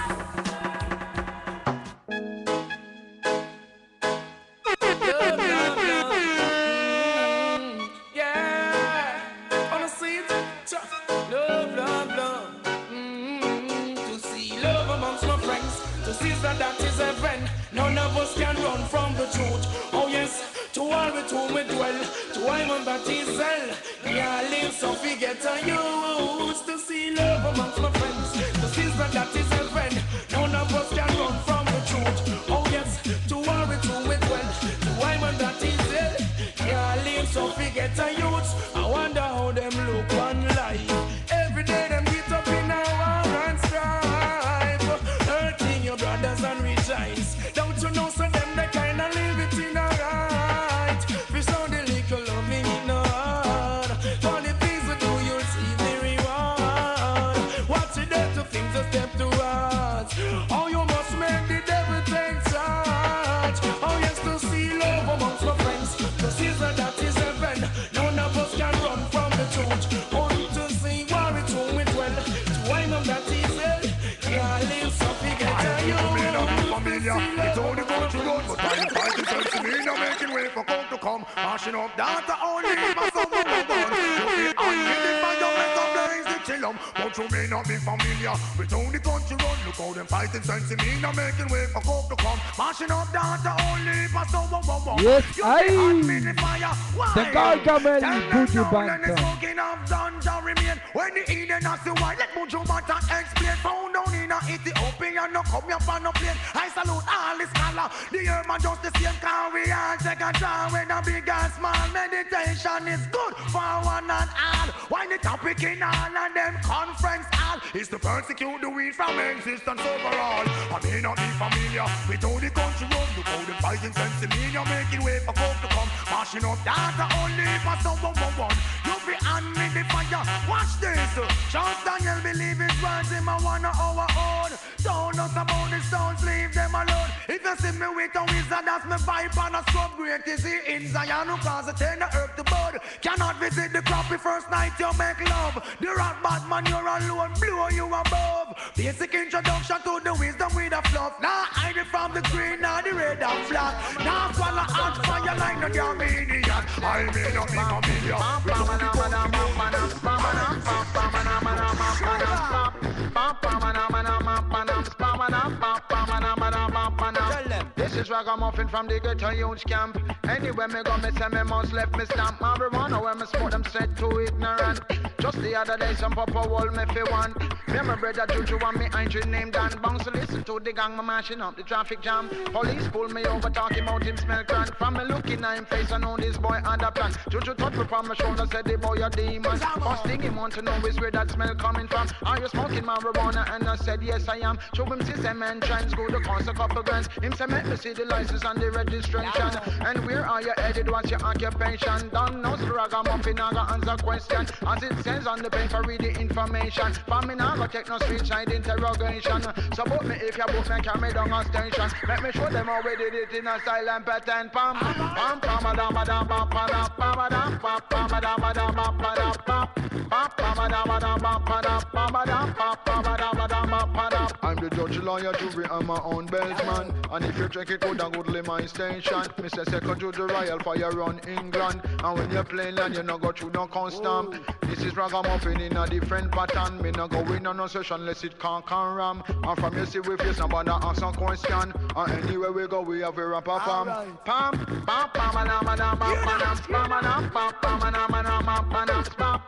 That is a friend. None of us can run from the truth. Oh yes, to all with whom we dwell, to all that is hell. Yeah, live so we get a use to see love amongst my friends. To see that is a friend. None of us can run from the truth. Oh yes, to all with whom we dwell, to all that is hell. Yeah, live so we get a use. I wonder how them look on life. Every day them get up in a war and strife, hurting your brothers and rejoice. Don't you know, so them they kinda live it in a right. We saw the little loving in the heart. For the things we do, you'll see the reward. Watch it there to things that step towards. Oh, you must make the devil take charge. Oh, yes, to see love amongst my friends. To see that that is heaven. None of us can run from the truth. Only to see war it home with well. To wind up that is hell. Yeah, live so forget you. It's only going to run, but I'm fighting sense to me, now making way for come to come. Mashing up data only, my son will go on. You feel unhealed by your make up blaze the chillum. But you may not be familiar with only country run. Look how them fighting sense to me, now making way for come to come. Mashing up data only, my son will go on. Yes, I. The Gargamel Buju Banta. Banta. When the Eden has the white, let Buju Banta explain. Found down in a Ethiopia, no come here for no plane. I salute all this kind all. The human just the same, can we all take a time with a big and small. Meditation is good for one and all. Why the topic in all and them conference all is to persecute the weed from existence overall. I may not be familiar with all the country road. Look how them fighting sense in me, you're making way for coke to come. Mashing up data only for someone one one. You be hand me the fire, watch this. Charles Daniel believe his words in my one of our own. Don't us about the stones, leave them alone. If you see me with a wizard, that's my vibe and a scrub. Great is he in Zion who cause a turn the earth to bud. Cannot visit the crappy first night you make love. The rock bad man you're alone, blow you above. Basic introduction to the wisdom with a fluff. Now hide it from the green or the red and flat. Now swallow hot fire like no damn idiot. I may not be familiar. This is Ragamuffin from the ghetto youth camp. Anywhere me go, me say me must left me stamp. Marijuana when me smoke them said too ignorant. Just the other day some papa hold me fi one. Me my brother Juju and me Andrew named Dan. Bounce to listen to the gang, me mashing up the traffic jam. Police pull me over talking about him smell crank. From me looking at him face I know this boy had a plan. Juju touch me from my shoulder said the boy a demon. First thing he want to know is where that smell coming from. Are you smoking marijuana? And I said yes I am. Show him see some man trends go to cost a couple grand. Him say make me see the license and the registration. And where are you headed? What's your occupation? Don't know Ragamuffin I got answer question. As it says on the paper read the information. For me now go take no street side interrogation. So book me if you book me carry down a station. Let me show them how we did it in a silent pattern. Pam pam pam da da da ba pa da pa da pa pa da da da ba pa da pa pa pa da da da ba pa da pa da pa pa da da da ba da. I'm the judge, lawyer, jury, and my own bellsman. And if you check it good and goodly my station, me say second to the Royal Fire run England. And when you play land, you no go through no custom. This is Ragamuffin in a different pattern. Me no go in on no session unless it can't can ram. And from you see we face nobody ask some question. And anywhere we go we have a rap a pam. Pam pam pam pam pam pam pam pam pam pam pam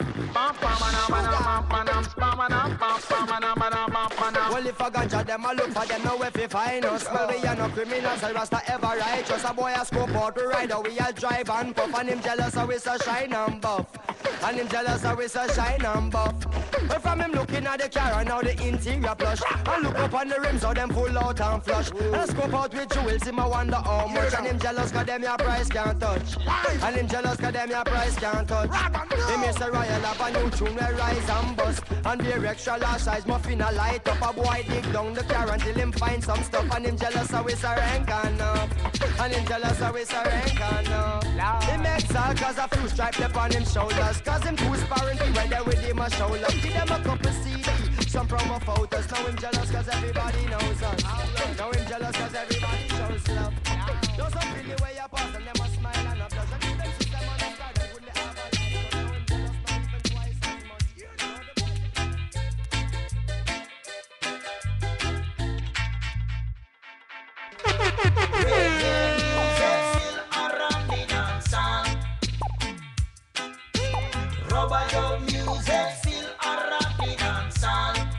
well, if I ganja them, I look for them, no if you find us. Well, we are no criminals, I rasta ever righteous. A boy a scope out to ride, we all drive and puff. And him jealous, how we so shine and buff. And him jealous, how we so shine and buff. But from him looking at the car, and now the interior plush. I look up on the rims, how them full out and flush. And I scope out with jewels, him I wonder how much. And him jealous, cause them your price can't touch. And him jealous, cause them your price can't touch. Him is a royal, have a new tune, where rise and bust. And be extra large size, muffin a light up. A boy dig down the car until him find some stuff. And him jealous how it's a rank and up. And him jealous how it's a rank and up. He makes all cause a few stripes up on him shoulders. Cause him too sparring to when they with him a show love. Give them a couple C D, some promo photos. Now him jealous cause everybody knows us. Now him jealous cause everybody shows love. Those are really where you pass and them a smile and up. Doesn't give them system on the start and wouldn't have a life. So now him jealous not even twice as much. Reggae music still around the dancehall. Rubber dub music still around the dancehall.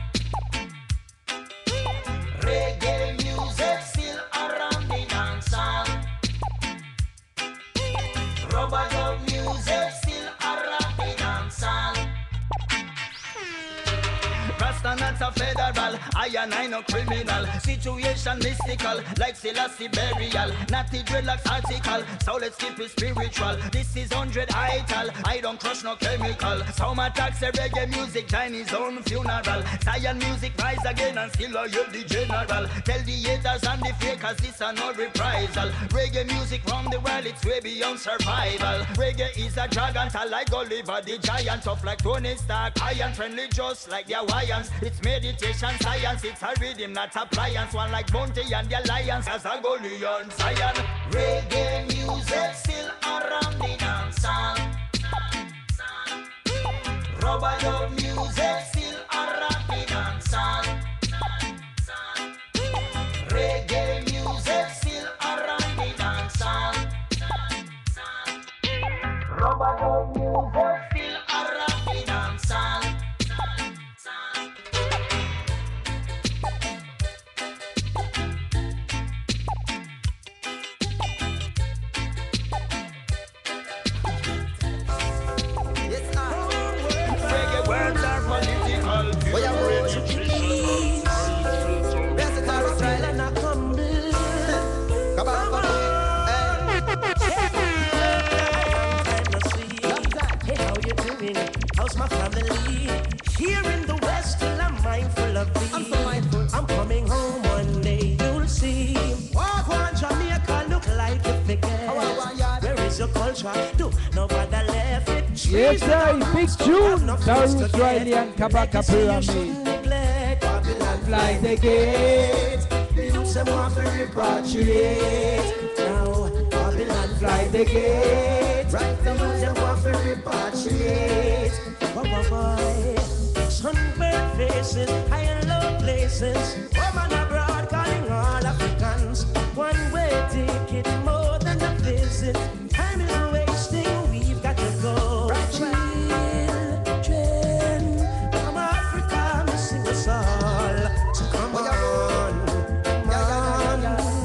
Reggae music still around the dancehall. Rubber dub music still around the dancehall. Rasta not a federal, I and I no criminal. Situation mystical, like Selassie burial. Not the dreadlocks article, so let's keep it spiritual. This is hundred ital, I don't crush no chemical. Some attacks a reggae music, Chinese own funeral. Zion music rise again and still I hear the general. Tell the haters and the fakers this are no reprisal. Reggae music from the world, it's way beyond survival. Reggae is a dragon, tall like Oliver the giant. Tough like Tony Stark, iron friendly just like the Hawaiians. It's meditation science, it's a rhythm, not appliance. One like Bounty and the Alliance, as a Goliath Zion. Reggae music still around the dancehall. Rubber dub music still around the dancehall. Reggae music still around the dancehall. Rubber dub music still around the dancehall. culture. Do nobody left it. Yes, I big tune. Tarus Riley and Kabaka Pyramid. Fly the gate. Use them off to repatriate. Now Babylon fly the gate. Right now use them off to repatriate. Boy, boy, boy. Sunburned faces, high and low places. Woman abroad calling all Africans. One way ticket more than a visit. Time is wasting, we've got to go. Children from Africa missing us all. So come on, come on,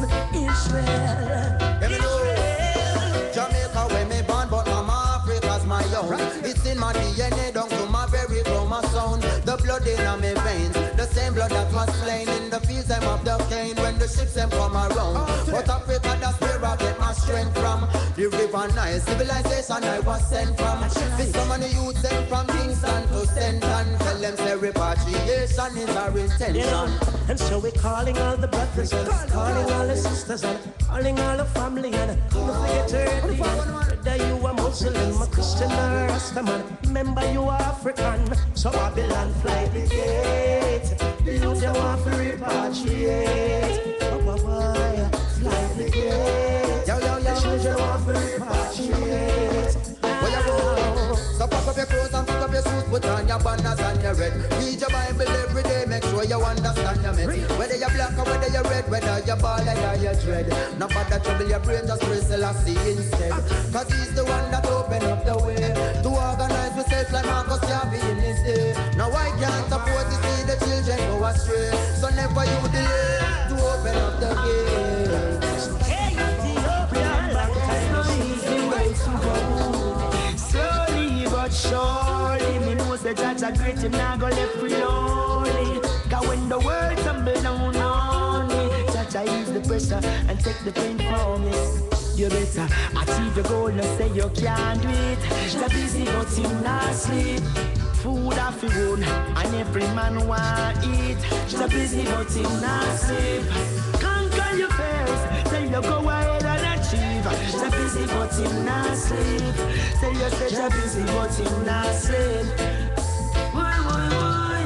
Israel. Israel. Jamaica where me born, but Mama Africa's my own. It's in my D N A, down to my very chromosome. The blood in my veins, the same blood that was slain in the fields them of the cane when the ships them come around. But Africa, that's where I get my strength from. The river Nile, civilization I was sent from. This so many youths them from Kingston to Stenton. Tell them say repatriation is our intention. Yeah. And so we're calling all the brothers and calling all the sisters and calling all the family and don't forget to ready. Whether you are Muslim, a Christian or a Rastaman, remember you are African. So Babylon fly the gate. You don't want to repatriate. Oh, boy, boy, fly the gate. Yo, yo, yo, you don't want to repatriate. Where you go? So pack up your clothes and pick up your shoes, put on your banners and your red. Read your Bible every day, make sure you understand your message. Whether you're black or whether you're red, whether you're bald or you're dread. No matter trouble your brain, just praise Selassie instead. Cause he's the one that open up the way to organize yourself like Marcus Garvey in his day. Now I can't afford to see the children go astray. So never you delay to open up the gate. Hey, Ethiopia, back time no easy way to go. Slowly but surely, me know the judge are great, him not go left me lonely. Cause when the world tumble down on me, judge I ease the pressure and take the pain from me. You better achieve your goal, no say you can't do it. You're busy but him not sleep. Food off your own, and every man want eat. You're busy but him not sleep. Conquer your fears, say you go ahead and achieve. You're busy but him not sleep. Say you say you're busy but him not sleep. Why, why, why?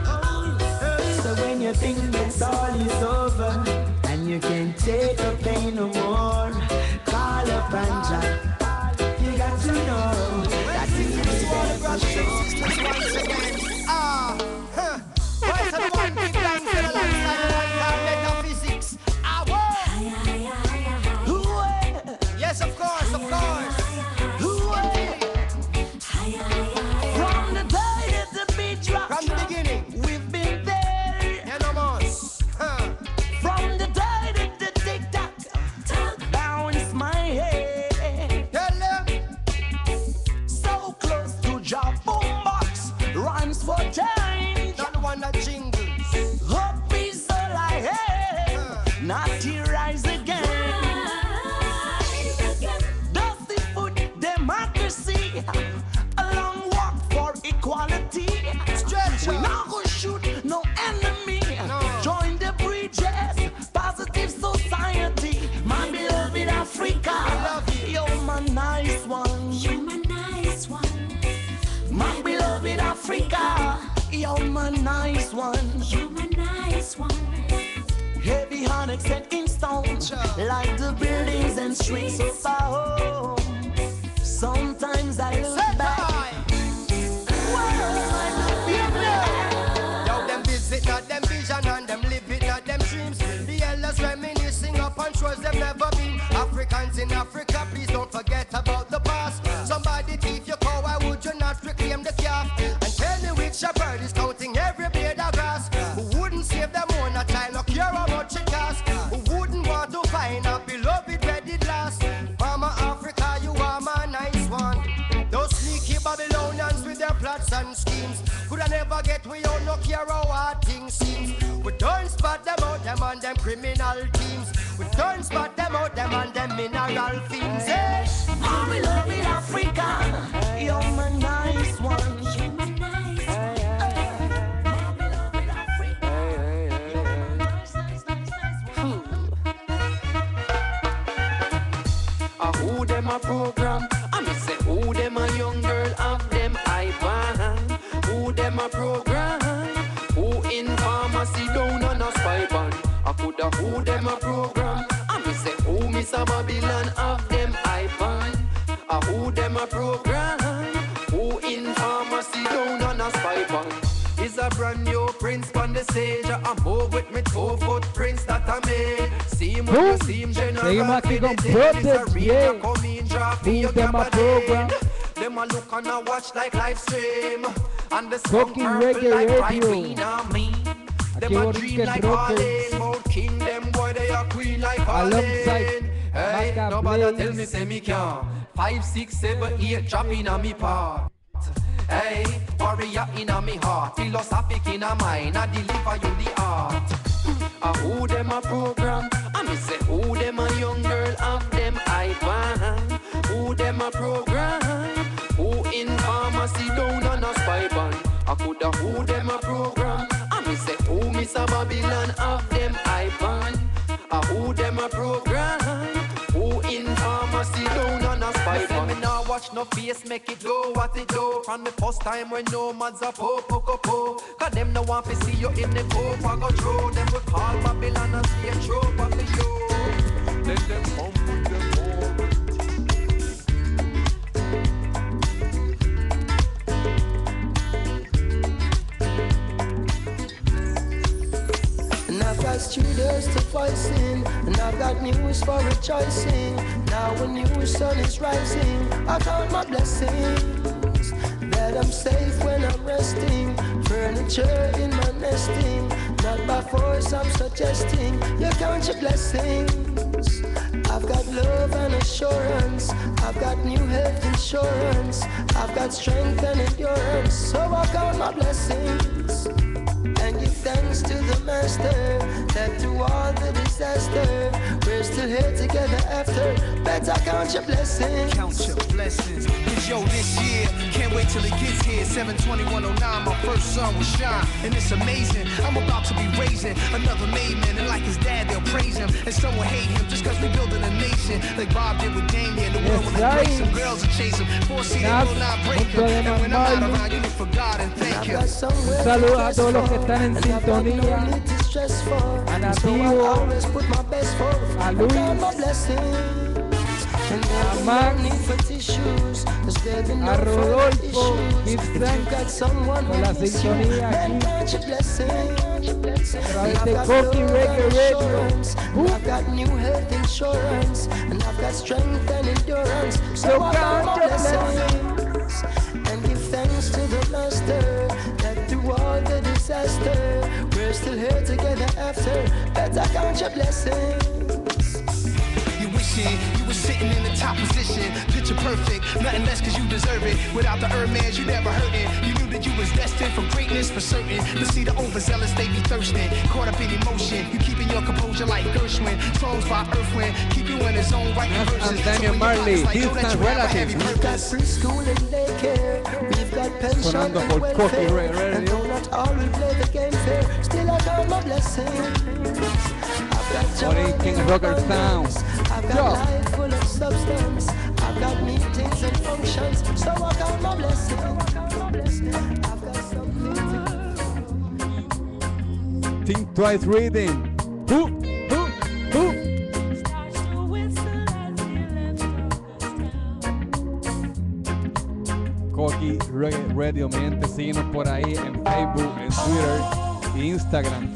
So when you think it's all is over and you can't take the pain no more, call up and Jack. You got to know that it's better for sure. Ah, huh. Why is the one big bang still alongside the one called metaphysics? Ah, whoa! Yes, of course, of course. From the day that the beat dropped, from the beginning, we've been there. Yeah, no more. Huh. From the day that the tick tock bounce my head. Tell them. So close to job boombox, rhymes for change. Not the one that jingles. Hope is all I have. Huh. Not to rise again. Dusty foot democracy. A long walk for equality. Stretch We up. not go shoot no enemy. No. Join the bridges. Positive society. My beloved Africa. I love you. You're my nice one. You're my nice one. My beloved Africa. You're my nice one. You're my nice one. Heavy onyx set in stone, like the buildings and streets of our home. Sometimes I look back. Yo, them visit, not them vision, and them live it, not them dreams. The elders reminiscing upon shores they've never been. Africans in Africa, please don't forget about the past. Somebody thief your cow, why would you not reclaim the calf? And tell me which shepherd is counting every blade of grass? Who wouldn't save them own a child, or care how much it costs? Who wouldn't want to find a beloved where it last? Mama Africa, you are my nice one. Those sneaky Babylonians with their plots and schemes could I never get we all no care how hard things seems. We don't spot them out, them and them criminal teams. We don't spot them out, them and them mineral fiends. Hey, Oh, we love it, Africa. You're my nice one. You're my nice one. Oh, we love it, Africa. Nice, nice, nice, nice one. uh, who who them a program? I me say who them a young girl of them iPad? Who them a program? Who in pharmacy down on a spy band? I coulda who them a program? I me say who Miss a Babylon of them iPad? I who them a program? Who in pharmacy down on a spy band? Is a brand new prince on the stage. I move with me two footprints that I made. See him when you see him general. Seguimos aquí con Protect, yeah. Who them a program? Them a look and a watch like live stream. And the Coking skunk purple Reggae like bright Radio. green on me. Them Aquí a dream Borinquen like Rockers. Harlem. Mount King, them boy they a queen like Alongside Harlem. Hey, Maca nobody Blaze. tell me say me can't. Five, six, seven, eight, dropping on me part. Hey, warrior in a me heart, philosophic in a mind, I deliver you the art. Uh, who them a program? I me say who them a young girl of them iPad? Who them a program? Who in pharmacy down on a spy band? I coulda who them a program? I me say who Miss a Babylon of them iPad? Uh, who them a program? Who in pharmacy down on a spy band? Me now watch no face, make it go what it do. From the first time when nomads a po po po po. Cause them no want to see you in the cope. I go through them we call Babylon and stay true for the yo. Let them come with them home. And I've got students to voice in, and I've got news for rejoicing. Now a new sun is rising, I count my blessings, that I'm safe when I'm resting. Furniture in my nesting, not by force I'm suggesting. You count your blessings. I've got love and assurance, I've got new health insurance, I've got strength and endurance. So I count my blessings and give thanks to the Master that through all the disaster we're still here together after. Better count your blessings. Count your blessings. Cause yo, this year, can't wait till it gets here. seven twenty-one oh nine, my first son will shine. And it's amazing, I'm about to be raising another made man. And like his dad, they'll praise him. And some will hate him just cause we building a nation. Like Bob did with Damien. The world will embrace him, girls will chase him. Four-seat will not break him. And when I'm not around, you look for God and thank him. Saludos a todos los que están en sintonía. A Nativo, a Luis, a Max, a Rodolfo, Gibson, con la sintonía aquí a través de Coking Reggae Radio. I've got new health insurance, and I've got strength and endurance. So So I count my count your blessings and give thanks to the Master that through all the disaster we're still here together after. Better count your blessings. You wishing you were sitting in the top position, picture perfect, nothing less cause you deserve it. Without the Hermes, you never hurt it. You knew that you was destined for greatness for certain. But see the overzealous, they be thirsting, caught up in emotion. You keeping your composure like Gershwin. Songs by Earthwind, keep you in his own right verses. And Damian Marley, distant relatives. We've got preschool and daycare, we've got pension Sonando and por welfare, Coking Reggae and Radio. though not all will play the game fair, still I count my blessings. I've got joy Borinquen in Rocker abundance. Sound. I've got Yo. life full of substance. I've got meetings and functions, so I count my blessings. I've got something to Think Twice Reading. Who? Who? Who? Coking Reggae Radio, mi gente, síguenos por ahí en Facebook, en Twitter e Instagram.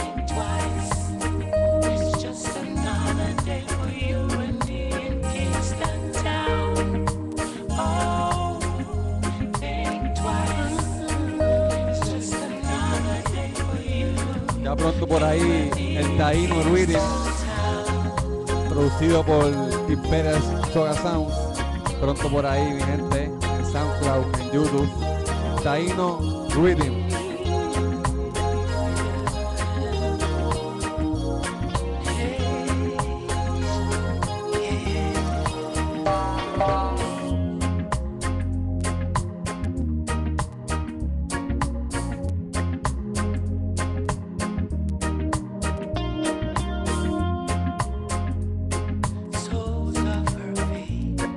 It's just another day for you and me in Kingston Town. Oh, think twice. It's just another day for you. Ya pronto por ahí el Taíno Reading, producido por Imperial Soga Sound. Pronto por ahí, mi gente, en SoundCloud, en YouTube. Taíno Reading. Souls of her faith.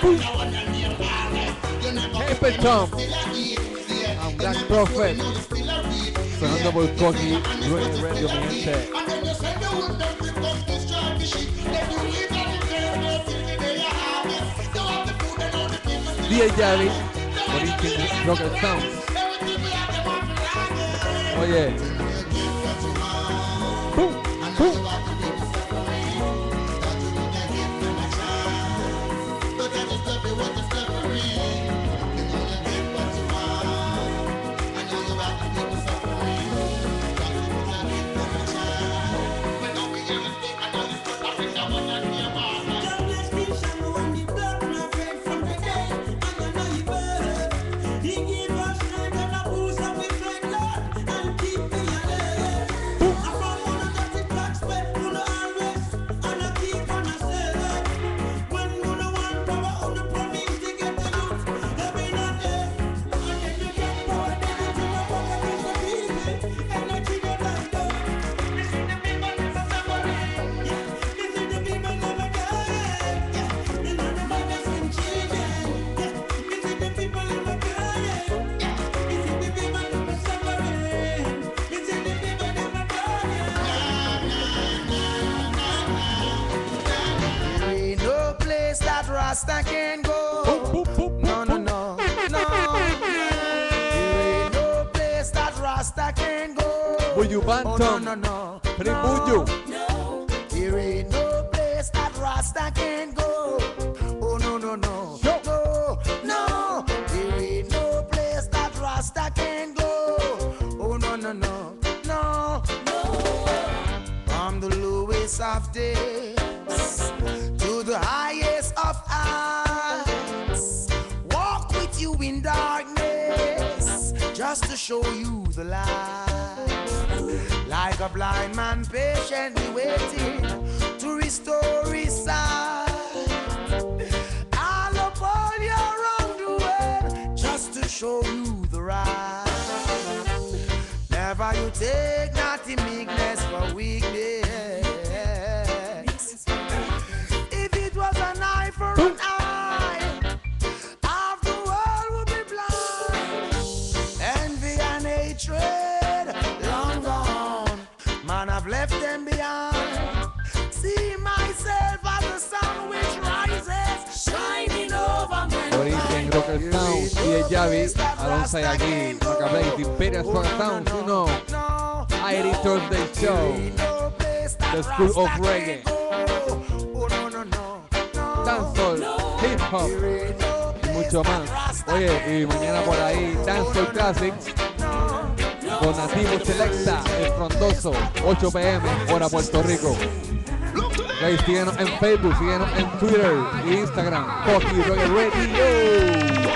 Paper Tom and Black Prophet sonando por Coqui Reggae Radio, mi gente. D J Javi, Borinquen Rocker Sounds. Oye. Boom, boom. Rasta can't go. No, no, no, no. There ain't no place that Rasta can't go. Buju Oh, Banton. no, no, no. Free Buju. No. There ain't no place that Rasta can't go. Oh, no, no, no. No, no. There ain't no place that Rasta can't go. Oh, no, no, no. No, no. From the lowest of days to the highest of heights, walk with you in darkness, just to show you the light. Like a blind man patiently waiting to restore his sight. I'll uphold your wrongdoing, just to show you the right. Never you take not in meekness for weakness. Was an eye for an eye, half the world would be blind. Envy and hatred, long gone, man, I've left them behind. See myself as the sun which rises, shining over me. Borinquen Rocker Sounds, D J Javi, alongside aquí, Maca Blaze, Imperial Rocker Sounds, you know, Irie Thursday Show, the School of Reggae. Dancehall, hip hop y mucho más. Oye, y mañana por ahí Dancehall Classics con Nativo Selecta, el frondoso, ocho p m hora Puerto Rico. Guys, síguenos en Facebook, síguenos en Twitter e Instagram, Coqui Reggae Radio.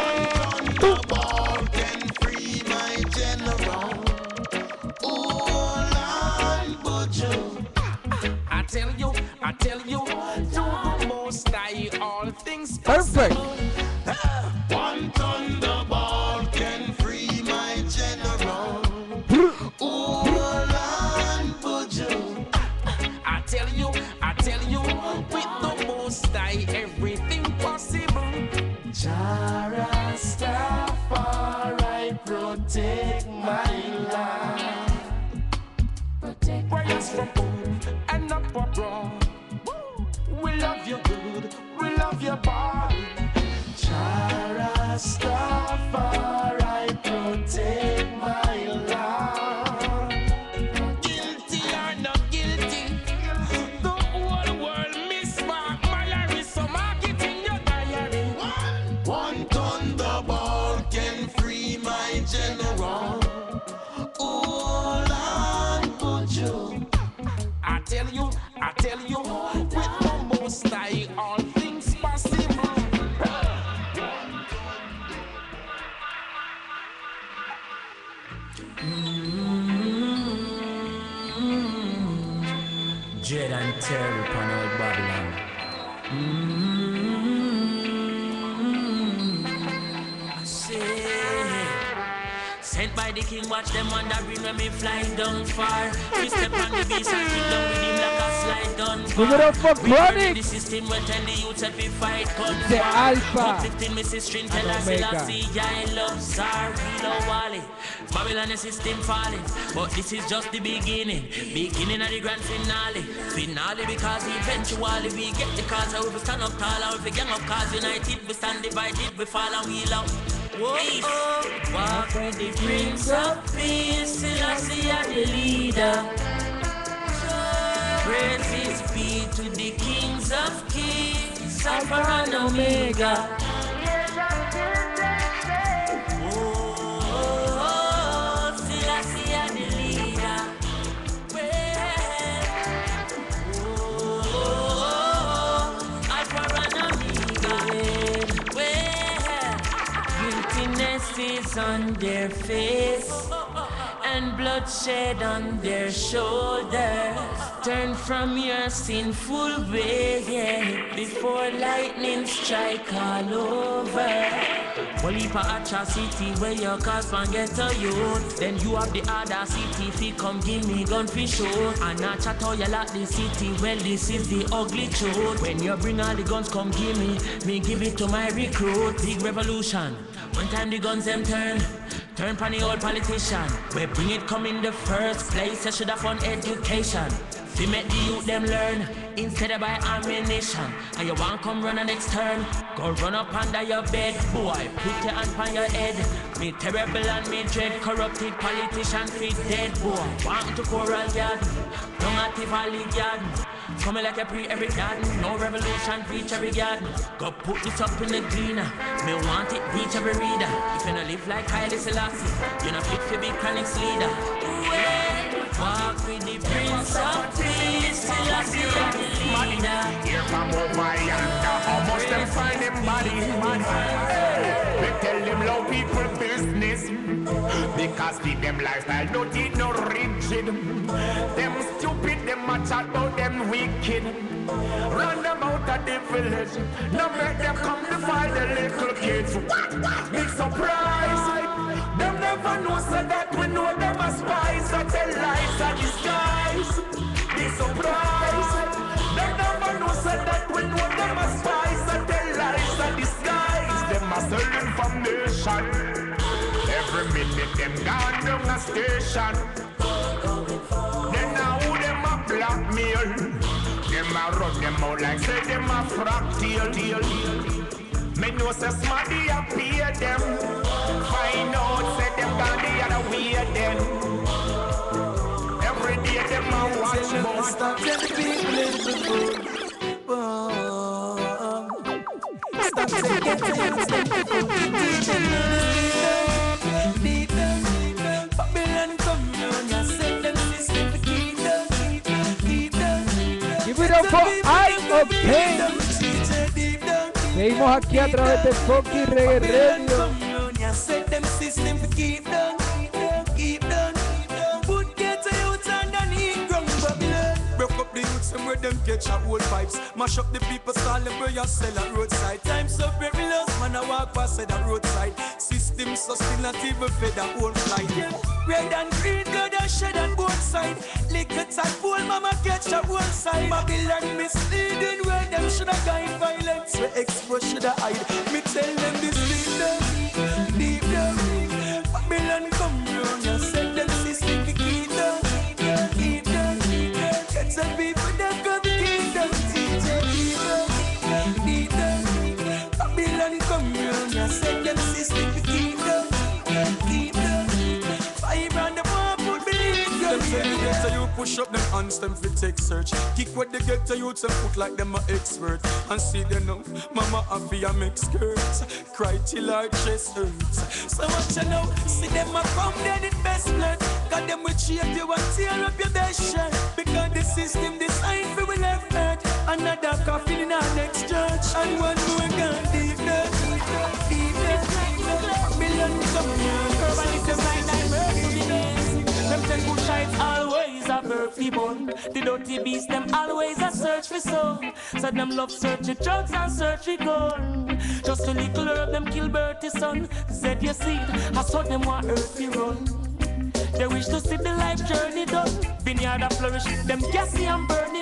I tell you, I tell you, to the most high, all things Perfect. One thunderball can free my general. Ulan Buju. I tell you, I tell you, with the most high, everything possible. Jah Rastafari protect my life. Prayers from home and up abroad. We love you good, we love your body. Jah Rastafari protect my life. Guilty or not guilty, the whole world miss Mark Mallory, so mark it in your diary. One thunderball can free my general. Ulan Buju. I tell you, I tell you, with the most high, all things possible. Dread and terror upon old Babylon. Mm-hmm. Say, sent by the king, watch them wandering when me flying down far. We step on the beast and kick down with him like a slide. I done. Give it up for Chronic. The system will tell the youth that we fight guns. The Alpha. Uplifting Missus String, tell us Omega. Selassie, I love sorry, no Wally. Babylon is system falling, but this is just the beginning. Beginning of the grand finale. Finale because eventually we get the cause. How we stand up tall, how we gang up cause united. We stand divided, we fall and we love. Whoa, oh, walk with the Prince of Peace, Selassie are the leader. Praises be to the Kings of Kings, Alpha and Omega. Oh, Selassie are the leader. Oh, Alpha and Omega. Guiltiness is on their face and bloodshed on their shoulders. Turn from your sinful way, yeah, before lightning strike all over. Well, if a atrocity where your cause can get a youth, then you have the audacity if you come give me gun for sure. And I chat how you like the city, well this is the ugly truth. When you bring all the guns come give me, me give it to my recruit. Big revolution, one time the guns them turn. Turn pan the old politician. We bring it come in the first place. You should have fun education. We make the youth them learn instead of buy ammunition. And you want come run a next turn, go run up under your bed. Boy, put your hand on your head. Me terrible and me dread. Corrupted politician fit dead. Boy, want to coral yard, don't have to valley yard. Coming like a pre every garden, no revolution, reach every garden. Go put this up in the cleaner, me want it reach every reader. If you no live like Haile Selassie, you no fit to be Chronic's leader. Walk with the Prince of Peace, Selassie are the leader. Here from over yonder, how much them find him body? Hey, we tell them low people business, because feed them lifestyle, don't eat no rigid. Them stupid, them a chat about them wicked. Run them out of the village, now make them come to find the little kids. Big surprise, them never know so that we know them as spies. That tell lies are disguise. Big surprise, them never know so that we know them as spies. That tell lies are disguise. Them a selling foundation. Every minute them gone down a station. Then now who them a blackmail. Them a run them out like say them a frack tail, tail, tail. Me know say smarty a pay them. Find out say them gone the other way then. Every day them a watch more. Stop telling people it's the food. Stop telling get to use them to food. Teach them how to lead them, lead them. Babylon come round and set them system to keep them, keep them, keep them. Give it up for I of Pain. Seguimos aquí a través de Coqui Reggae Radio. Set them system to keep them, keep them. Put get to youth underneath ground Babylon. Broke up the youths and where them catch our old vibes. Mash up the people, stall them where you sell at roadside. Times up very lost, man I walk past at that roadside. System so still not even fed that whole flight. Red and green, blood and shed on both sides. Liquor type pool, mama catch that one side. Babylon misleading where them should have guide violence. Where express should have hide. Me tell them this deep down, deep down. Babylon come round and set them system to keep them, keep them. Get some people that got the kingdom. Teach them keep them, keep them. Babylon come round and set them system to keep them, keep them. Five round the bar, put believe them. Say the ghetto you push up them hands, them fit take search. Kick what the ghetto youths and put like them a expert. And see them now, mama happy a make skirts. Cry till our chest hurts. So what you know, see them a come dead in best blood. Got them with shape you and tear up your best shirt. Because the system designed for we left earth. Another coffin in our next church. And one more gun deep down, deep down, deep down. Babylon come here. Urbanism blind and mercy. Them ten good shites always a perfect bun. The dirty beast them always a search for some. So them love search for drugs and search for gun. Just a little herb them kill Bertie's son. Said you see it, I saw them want earth to run. They wish to see the life journey done. Vineyard a flourish, them gassy and burning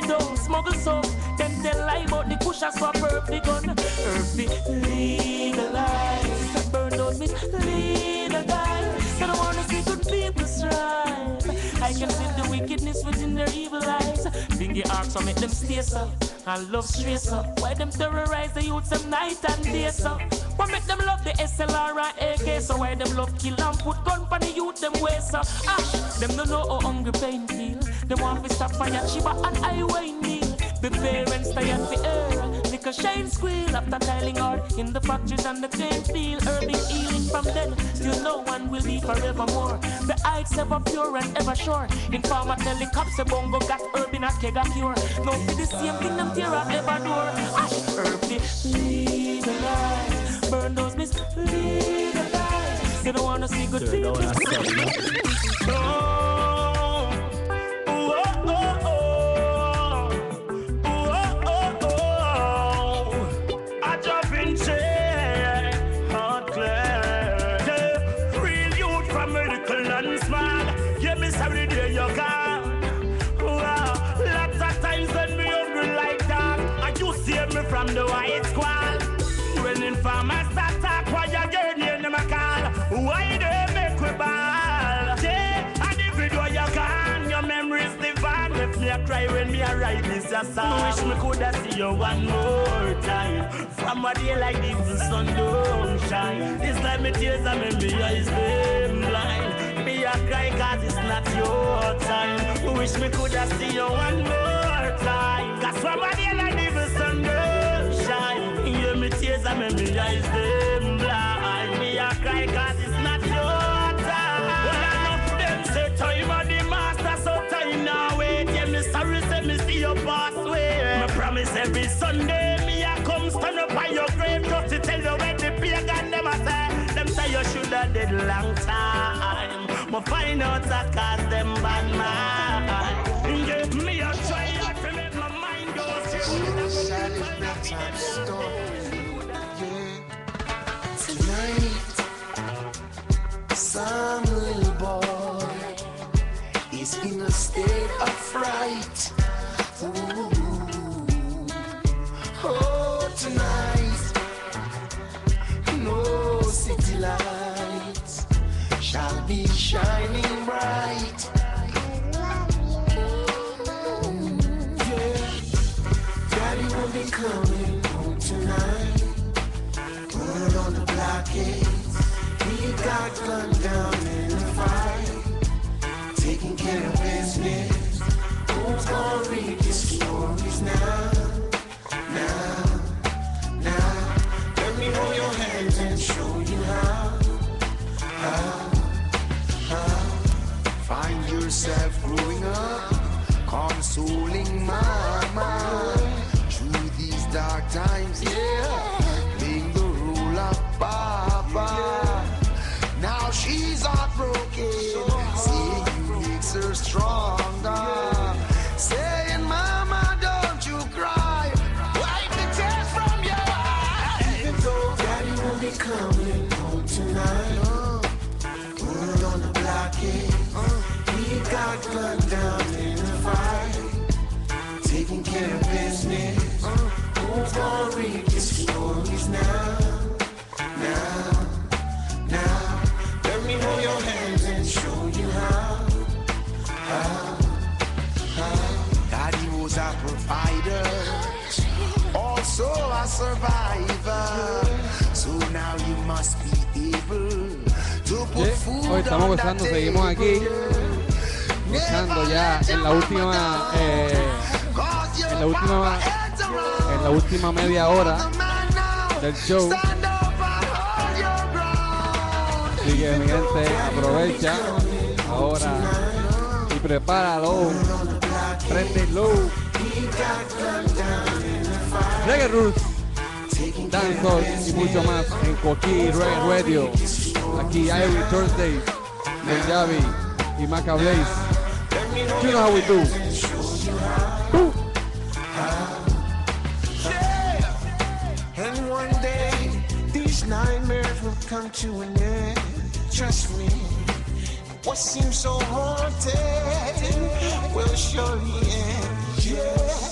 dough, smuggle some. Them tell lie about the kusha swap herb the gun. Herb the legalize. Burn those miss legalize. I don't wanna see good people strive. I can see the wickedness within their evil eyes. Thingy arcs so make them stay so. And love straight so. Why them terrorize the youths them night and day so? Why make them love the S L R and A K so? Why them love kill and put gun for the youth them way so? Ash, them don't know how hungry pain feel. Them want to stop fire Chiba and highway meal. The parents tired for air. Liquor shine squeal after tiling hard in the factories and the claim feel. Urban healing from then, still no one will be forevermore. The heights ever pure and ever sure. Informer tell the cops a bongo got herb in a keg of cure. No for the same thing them tear up ever door. Ash, herb the legalize. Burn those miss legalize. They don't wanna see good people. From the white squad, when informers start talk, why you girl name them a call? Why they make we ball? Yeah, and if you do you can, your memories live on. If me a cry when me a write this a song, wish me coulda see you one more time. From a day like this, the sun don't shine. This time me tears and me me eyes them blind. Me a cry 'cause it's not your time. Wish me coulda see you one more time. 'Cause from a day like this, the sun don't shine. Hear me tears and me me eyes them blind. Me a cry 'cause it's not your time. Well, I know them say time of the master, so time now wait. Yeah, me sorry say me see your pass way. Me promise every Sunday me a come stand up by your grave just to tell you when the pagan them a say. Them say you shoulda did long time. Me find out that cause them bad mind. Yeah, me a try hard to make my mind go. Sad is bedtime story. Yeah. Tonight, some little boy is in a state of fright. Ooh. Oh, tonight, no city lights shall be shining bright. Daddy will be coming home tonight. Put on the blockades. He got gunned down in the fight. Taking care of business. Who's gonna read the stories now? Now, now. Let me hold your hands and show you how. How, how. Find yourself growing up, consoling mama. Through these dark times, yeah, playing the role of Papa. Now she's heartbroken, seeing you makes her stronger. Saying, Mama, don't you cry, wipe the tears from your eyes. Even though Daddy will be coming home tonight, put on the blockade. He got gunned down in the fight. Taking care of business. Who's gonna read the stories now? Now, now. Let me hold your hands and show you how. How, how. Daddy was a provider, also a survivor. So now you must be able to put food Hoy estamos gozando, seguimos aquí. Gozando ya en la última eh, en la última en la última media hora del show. Así que mi gente, aprovecha ahora y prepáralo, préndelo. Reggae Roots, dancehall y mucho más en Coquí Reggae Radio. Aquí every Thursday con Javi y Maca Blaze. You know how we do. Woo. And one day these nightmares will come to an end. Trust me, what seems so haunted will surely end. Yeah.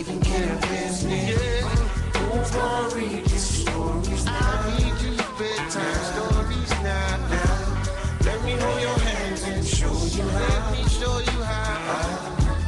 taking care of business. Who's gonna read your stories now? I need you bedtime stories now. now. Let me hold your hands and show you how. Let me show you how.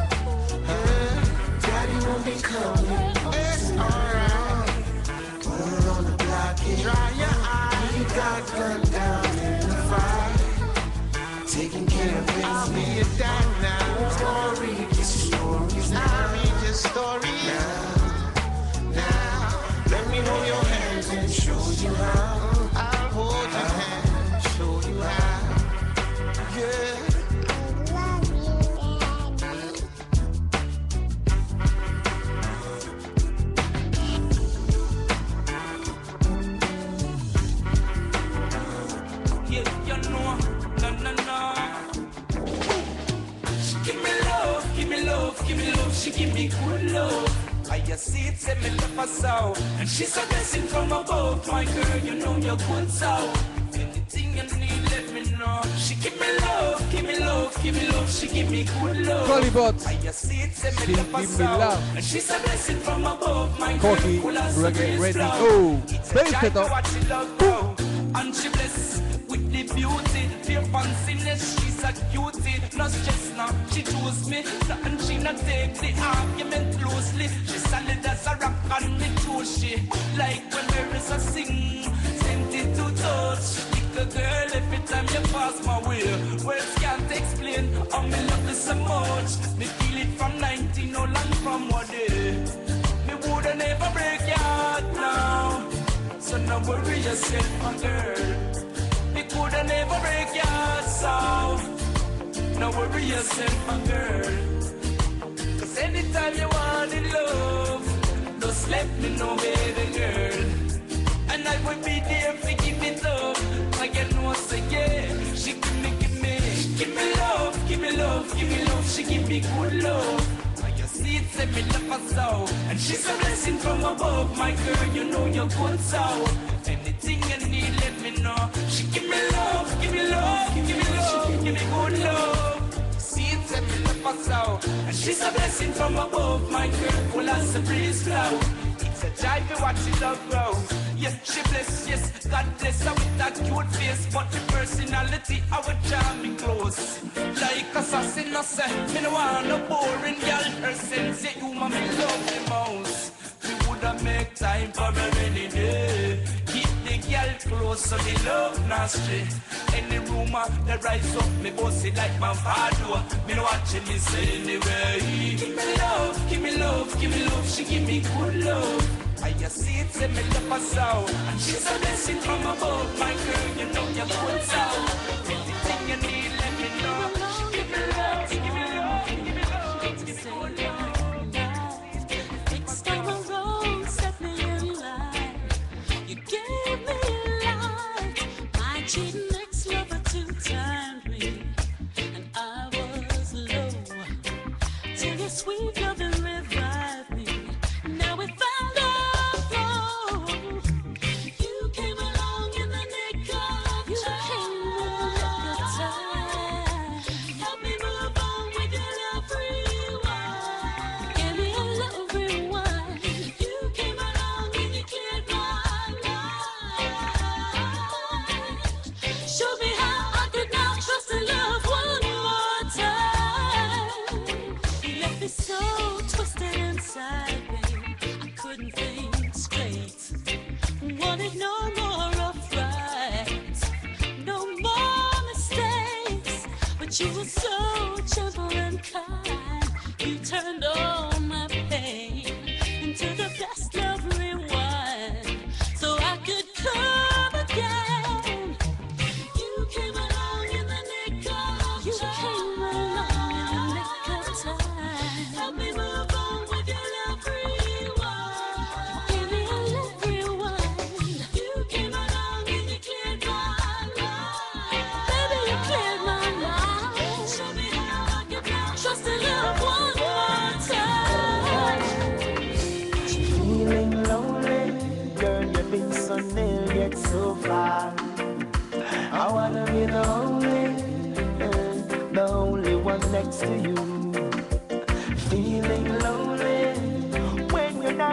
Daddy won't be coming. It's alright. Put it on the blockade. Dry your eyes. He got gunned down in the fight. Taking care of business. I'll be your dad now. Who's gonna read your stories now? I'll read your story now. Now, let me hold your hands and show you how. I'll hold your hand, show you how. Yeah. Give me love, she give me good love. I just see it, say me love her so. And she's a blessing from above. My girl, you know you're good so. Anything you need, let me know. She give me love, give me love, give me love. She give me good love. Collybots. I just see it, say me She love her give me love. so. And she's a blessing from above. My girl, Cocky, full of reggae, space ready. flow. Oh, It's a bass joy it to up. watch she love go. And she bless with the beauty, pure fanciness, she's a cutie, no stress now, she choose me, and she not take the argument loosely, she solid as a rock and me choose she, like when there is a sing, sent it to touch, little girl every time you pass my way, words can't explain how me love you so much, me feel it from nineteen, no long from one day, me woulda never break your heart now, so no worry yourself my girl. Me coulda never break your heart, so no worry yourself, my girl. Cause anytime you want in love, just let me know, baby girl. And I will be there to give it up. Like you know, say yeah. She give me, give me, give me love, give me love, give me love. She give me good love. I just see it, say me love her so. And she's a blessing from above, my girl. You know you're good so. Anything you need, let me know. She give me love, give me love, give me love, give me good love. See it, let me love her so. And she's a blessing from above, my girl, full as the breeze flow. It's a joy to watch she love grow. Yes, she bless, yes, God bless her with that cute face. But the personality, I would draw me close. Like assassin, I say, me no want no boring girl. Her sense, yeah, you ma me love the most. We woulda make time for me any day. Keep the girl close so the love not stray. Any rumor that rise up, me boss it like my father. Me no watching me say anyway. Give me love, give me love, give me love. She give me good love. I just see it, say me love her so. And she's a blessing from above, my girl. You know you're good so. Anything you need, let me know. She give me love, give me love, give me love, give me good love. Fixed down the road, set me in line. You gave me life. My cheating ex-lover two-timed me, and I was low. Till your sweet loving revived me. Now we found our flow. You came along in the nick of time. You came in the nick of time.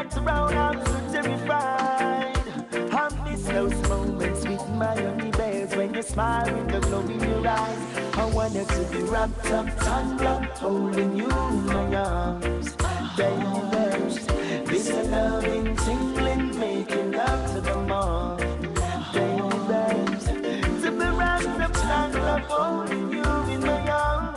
nights around, I'm so terrified. I miss those moments with my honey bears when you smile with the glow in your eyes. I want you to be wrapped up, tangled up, holding you in my arms. Baby, this a loving, tingling, making love to the moon. Baby, to be wrapped up, tangled up, holding you in my arms.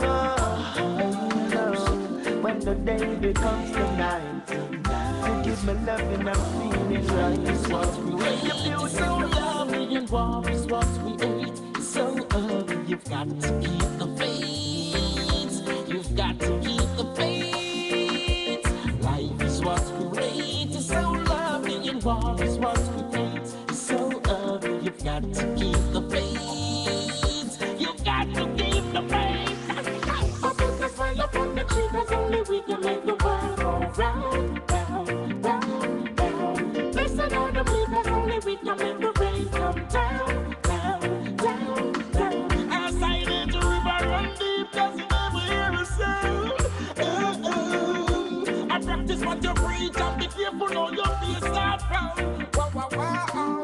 When the day becomes the night, to give me love and I'm feeling right. It's what we wait. You feel so lovely and warm is what we ate. It's so ugly, you've got to keep the faith. You've got to keep the faith. Life is what we rate. It's so lovely and warm is what we ate. It's so ugly, you've got to keep the faith. You've got to keep the faith. I put the fire up on the tree, cause only we can make the world go round, round, round, round. Listen on the beat, cause only we can make the rain come down, down, down, down. As I let the river run deep, cause you never hear a sound. Oh, oh. I practice what you preach, and be careful how your face start round. Wow, wow, wow.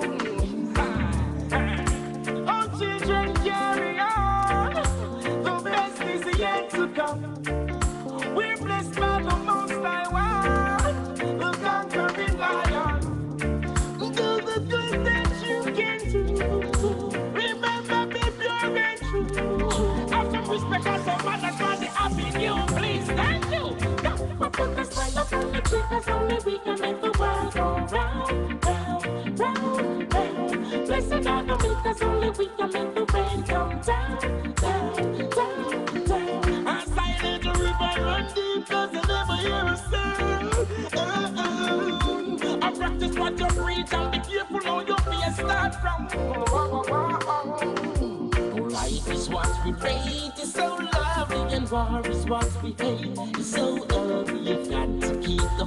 Oh, children, carry on. The best is yet to come. We're blessed by the Most High One, the conquering lion. Do the good that you can do. Remember, be pure and true. Have some respect and some manners for the happy new. Please, thank you. Now, put the smile up on the tree, cause only we can make the world go round, round, round, round. Blessed are the meek, cause only we can make the rain come down, down, down, down. And silent river run deep, cause you never hear a sound. Oh, oh. I practice what you preach, and be careful how your face start from. Oh, oh, oh, oh. Oh, life is what we rate, it's so lovely, and war is what we hate. It's so ugly, you've got to keep the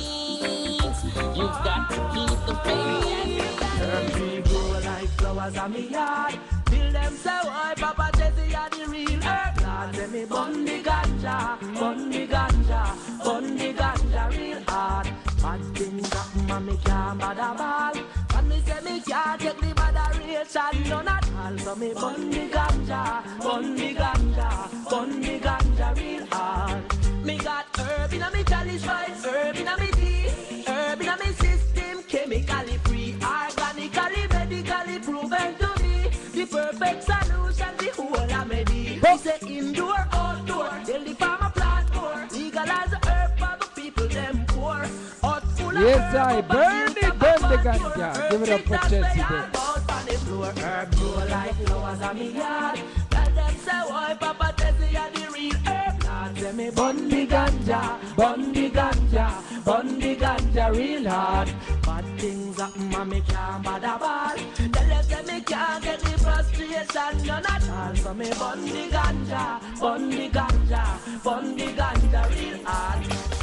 faith. You've got to keep the faith. Every grow like flowers on me yard. Till them say, oh, Papa Jesse are the real earth. Lord, say me bun the ganja, bun the ganja, bun the ganja real hard. Bad things happen and me can't bother ball. And me say me can't take the botheration, none at all. So me bun the ganja, bun the ganja, bun the ganja real hard. Me got herb in a me chalice vibes, herb in a me tea, herb in a me system, chemically free, organically, medically proven to be the perfect solution, the whole remedy. We say indoor, outdoor, tell the farmer plant more, legalize the herb for the people them poor. Hot full of Yes, herb, I but burn use it, the burn the plant ganja. more. Give it up for Herb Jesse things there. that out on the floor. Herb grow like flowers on me yard. Tell them say, why Papa Jesse are the real herb. Lord, say me bun the ganja, bun the ganja, bun the ganja real hard. Bad things happen and me can't bother ball. Tell them say me can't get the frustration, none at all. So me bun the ganja, bun the ganja, bun the ganja real hard.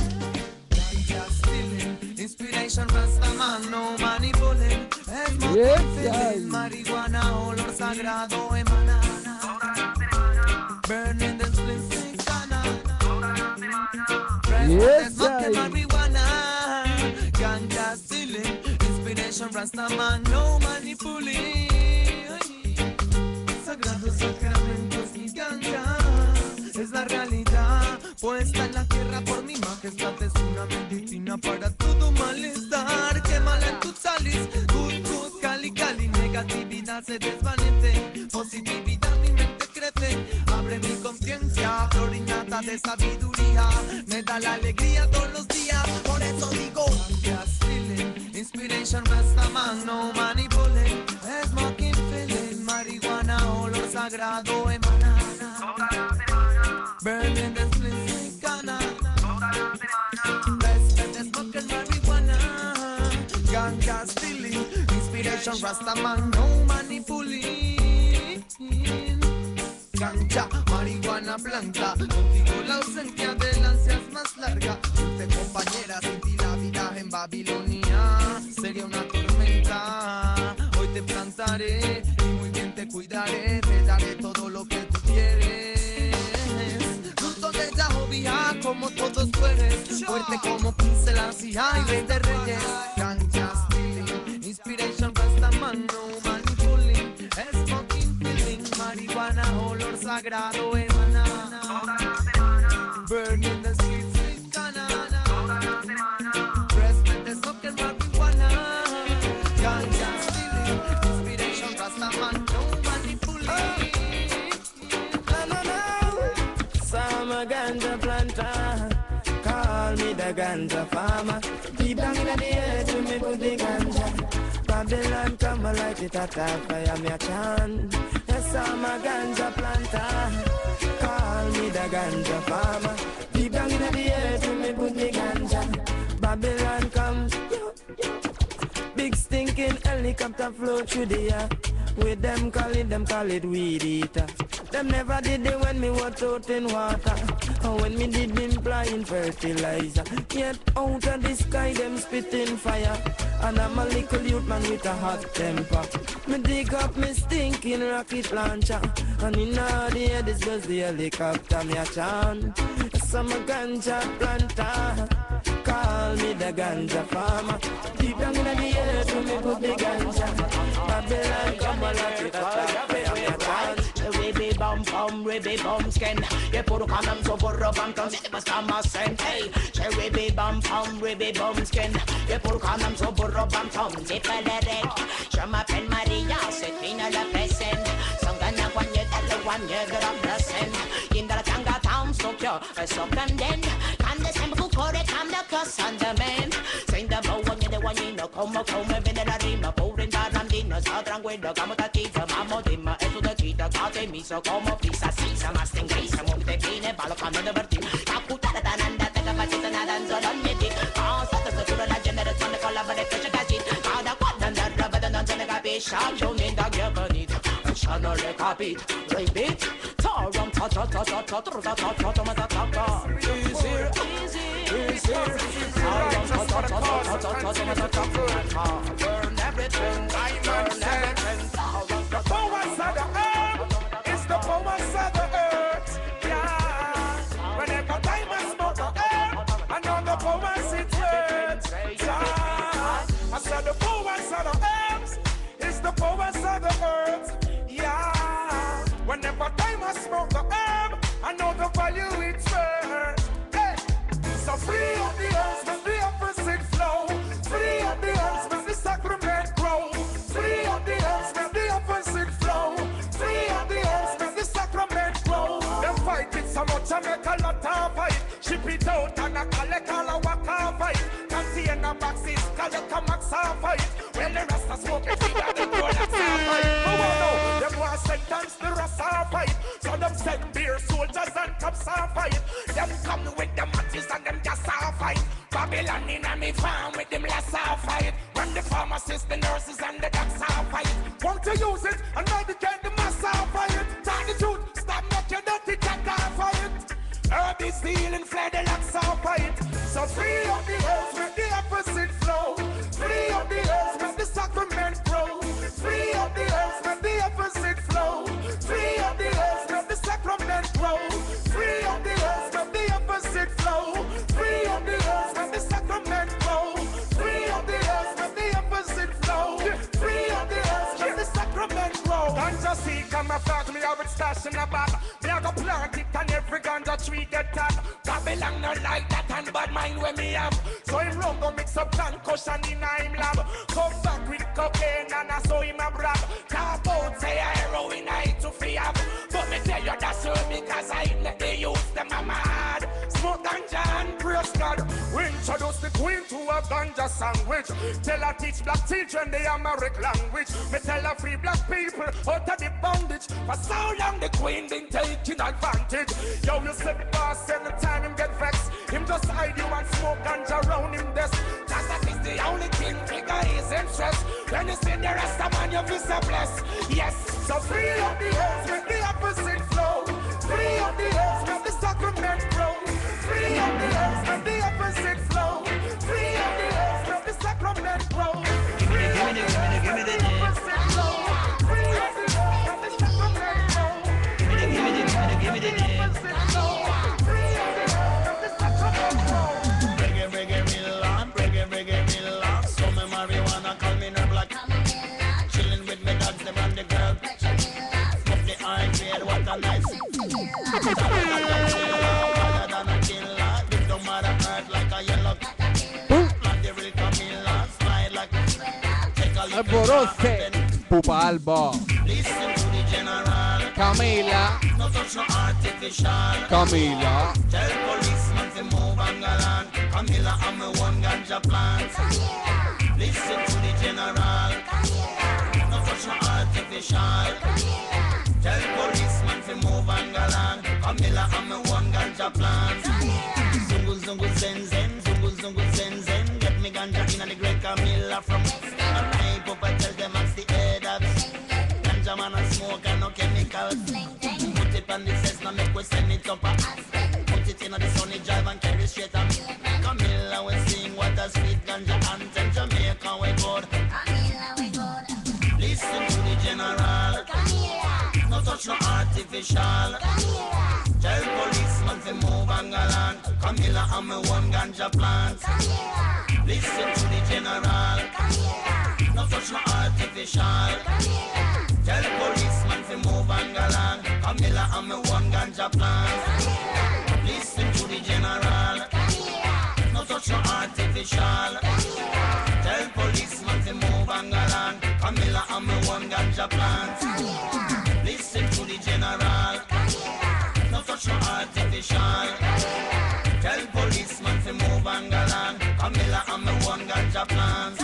Ganja stealing, inspiration Rastaman, no money pulling. Es Yes, I. marihuana, olor sagrado emana. Burning the split cana. Yes, Smoking I. marijuana, ganja stealing, inspiration Rastaman, no money pulling. Sagrados sacramentos, mi ganja es la realidad puesta en la tierra por mi majestad. Es una medicina para todo malestar. Quémala en tu salis, good, good, cali, cali. Negatividad se desvanece, positividad mi mente crece. Abre mi conciencia, flor innata de sabiduría. Me da la alegría todos los días, por eso digo ganja stealing, inspiration Rastaman, no money pulling. Smoking feeling, marihuana, olor sagrado emana. Burning the split cana. Respect smoking marijuana, ganja stealing, inspiration Rastaman, no money pulling. Ganja, marihuana blanca, contigo la ausencia de la ansia es más larga. Dulce compañera, sin ti la vida en Babilonia sería una tormenta. Hoy te plantaré y muy bien te cuidaré, te daré todo lo que tú quieres. Fruto de Jehová como todos puedes, fuerte como pincelas y aire de reyes. Ganja stealing, inspiration Rastaman, no manipulating, smoking feeling, marihuana, olor sagrado emana. Burning the streets with canana. Respect smoking marijuana. Ganja stealing, inspiration Rastaman, no manipulating. No, no, no. Some a ganja planter, call me the ganja farmer. Deep down in the earth, me put the ganja. Babylon come a light it at a fire, me a chant. Yes, I'm a ganja planter, call me the ganja farmer. Deep down in the earth, me put the ganja. Babylon come, yo, yo. Big stinking helicopter flow through the air. With them call it, them call it weed eater. Them never did it when me was out in water, or when me did been applying fertilizer. Yet out of the sky them spitting fire, and I'm a little youth man with a hot temper. Me dig up me stinking rocket launcher, and in all the air this was the helicopter me a chant. Some ganja planter, call me the ganja farmer. Deep down in the earth to me put the ganja. Babylon come a lot it up, me a chant. Ribby bum bum, ribby bum skin. You put a condom so for a bum comes it must come a send. Hey, ribby bum bum, ribby bum skin. You put a condom so for a bum comes it a lyric. Shama pen Maria, sit in a la person. Some gonna one year, the one year that I'm blessing. In the tanga town, so pure, I so condemned. And the same who call it, I'm the cuss on the man. Sing the bow one, the one you know, come up, come up in the rima, pouring down on dinner, so tranquilo, come to keep the mamma, dimma, and to the kita, cate mi so come pisa, sisa, masting grisa, monte fine, balcano de vertim, caputata, tananda, taka pachita, nadanzo, non yeti, ah, sata, satura, la genera, son the collaborate, the chagazit, ah, the quadan, the rubber, the non the capi, sharp, shown in the gabanit, and shano recapit, repeat, tarum, ta ta ta ta ta ta ta ta ta ta ta ta ta, easier, easier, tarum, ta ta ta ta ta ta ta ta ta ta ta, burn everything, I burn everything, the powers of the earth, it's the powers of the earth, yeah. Whenever time I smoke the earth, I know the powers it works, yeah. I said the powers of the earth, it's the powers of the earth, yeah. Whenever time I smoke the herb, I know the value it's worth. Hey, so free of the earth, make the opposite flow. Free of the earth, make the sacrament grow. Free of the earth, make the opposite flow. Free of the earth, make the sacrament grow. Them fight it so much I make a lot of fight. Ship it out and I collect all a walk of fight. Container boxes, collect a max of fight. Well the rest are smoking feed and them go like fight. Oh no, them want sentence the rest of fight. So them send beer soldiers and cops of fight. Them come with them matches and them just of fight. Babylon in a me farm with them less of fight. When the pharmacists, the nurses and the docs of fight. Want to use it and medicate the mass of fight. Tell the truth, stop making dirty cat of fight. Herb is healing, fled the locks of fight. So free of the earth, make the opposite flow. Free of the earth, make the sacrament grow. Free of the earth, make the opposite flow. Free of the earth, make the sacrament grow. Free of the earth, make the opposite flow. Free of the earth, make the sacrament grow. Free of the earth, make the opposite flow. Free of the earth, make the sacrament grow. Ganja seed come a frog, me have it stashed in a bag. Me a go plant it and every ganja tree get tag. Babylon no like that and bad mind when me have. So him run go mix up concussion in a him lab. Come back with cocaine and I saw him a brag. Talk out say a heroin I to free up. But me tell you that's true because I let the youth them a mad. Smoke ganja and praise God. We introduce the queen to a ganja sandwich. Tell her teach black children the Amharic language. Me tell her free black people out of the bondage. For so long the queen been taking advantage. Yo, you see the boss anytime him get vexed. Him just hide you and smoke ganja around him desk. Cause that is the only thing trigger his interest. When you see the rest of man you feel so blessed. Yes, so free of the earth, make the opposite flow. Free of the earth, make the sacrament grow. Free of the earth, make the opposite flow. Free of the earth, make the sacrament grow. Give me the, give me the, give me the, give me the opposite flow. Free of the earth, make the sacrament grow. Give me the, give me the, give me the, give me the opposite flow. Free of the earth, make the sacrament grow. Barborose, Pupa Alba, Listen to the general. Camila, No touch no artificial. Camila, Tell policeman to move and galan. Camila, I'm a one ganja plant. Listen to the general. No touch no artificial. Tell policeman to move and galan. Camila, I'm a one ganja plant. Zungu zungu zen zen, zungu zungu zen zen. Get me ganja in the great Camila from. I pop and tell them I'm the head of. Ganja man and smoke and no chemicals. Put it on the Cessna, make we send it up a Put it in the sunny drive and carry straight up. Camilla we sing what a sweet ganja anthem. Jamaica we good. Camilla we good. Listen to the general. Camilla. No touch no artificial. Camilla. Tell policeman to move and galan. Camilla I'm a one ganja plant. Camilla. Listen to the general. Camilla. No touch no artificial. Camilla. Tell policeman to move and galan. Camilla, I'm a one ganja plant. Listen to the general. No touch no artificial. Tell policeman to move and galan. Camilla, I'm a one ganja plant. Listen to the general. No touch no artificial. Tell policeman to move and galan. Camilla, I'm a one ganja plant.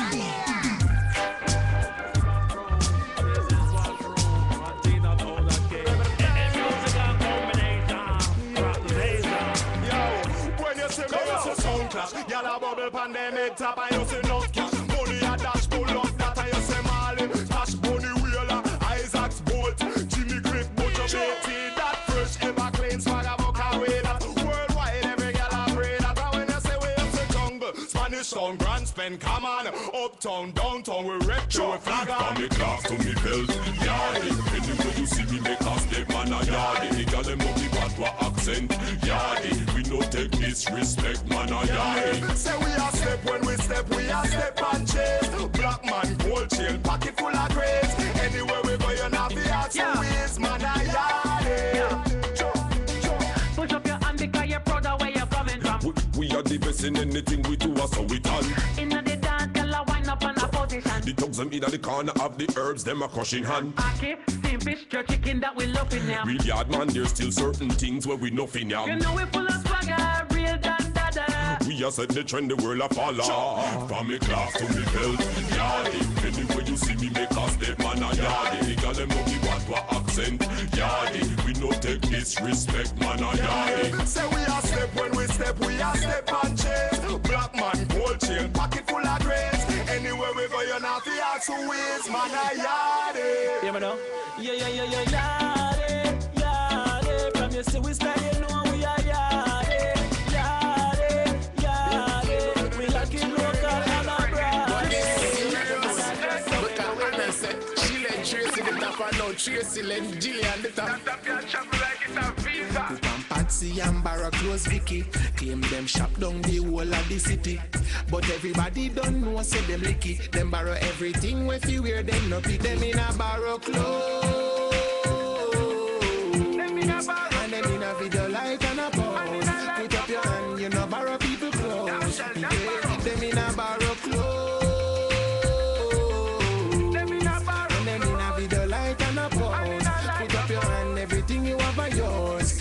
Y'all a bubble pandemic top and you see no cash. Money a dash pull up that and you say Marlin. Cash Bunny Wheeler, Isaac's Bolt, Jimmy Click, Butcher Betty. That fresh ever clean swagger book away that. Worldwide every girl a pray that. But when you say we up the jungle, Spanish town, Grand Spend, come on. Uptown, downtown, we retro, we flag on. From me class to me belt, yardy. Anywhere you see me make a step man a yardy. The girl them up the bad accent, yardy. We no take disrespect man a yardy. Say we a step when we step, we a step and chase. Black man, gold chain, pocket full of grapes. Anywhere we go, you not the ask who is man a yardy. Push up your hand because you're proud of where you're coming from. We, we are the best in anything we do, so we done. In the dance, girl, I wind up on a position. The thugs them in the corner of the herbs, them a crushing hand. Okay, steam fish, your chicken that we love in there. Real yard man, there's still certain things where we nothing yam. You know we full of swagger, real dan dada. We are set the trend, the world a follow. From me class to me belt, yardy. Anywhere you see me make a step, man a yardy. The girl them up the bad accent, yardy. We no take disrespect, man a yardy. Say we a step when we step, we a step and chase. Black man, gold chain, pocket full of grapes. Anywhere we go, you not the ask who is man a yardy. Yeah, me know. Yeah, yeah, yeah, yeah, yardy, yardy. From you see we style, you know we are yardy, yardy, yardy. We like it local and a brand. Look at Anna said, she let Tracy the top and now Tracy let Jillian the top. Patsy and Barra close Vicky. Claim them shop down the whole of the city. But everybody don't know, say them licky. Them borrow everything with you wear them no fit. Them in a borrow clothes. Them in a borrow. And them in a video like and a pose. Put up your hand, you know borrow people clothes. Yeah. Them in a borrow clothes. Them in a borrow. And them in a video like and a pose. Put up your hand, everything you have are yours.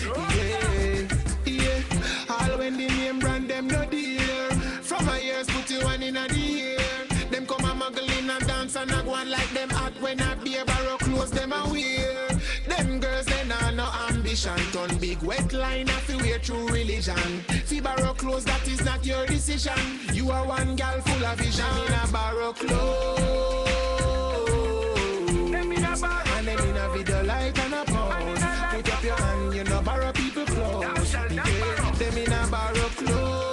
When the name brand them no dear. From my years put you one in a the air. Them come a muggle in a dance and a go on like them hot when a beer barrow clothes them a wear. Them girls they nah no ambition. Turn big wet line if you wear true religion. Fi barrow clothes that is not your decision. You are one gal full of vision. In a barrow clothes. Them in a barrow. And them in a video like and a pose. Put up your hand, you know barrow people clothes. Yeah. Them in a barrow clothes.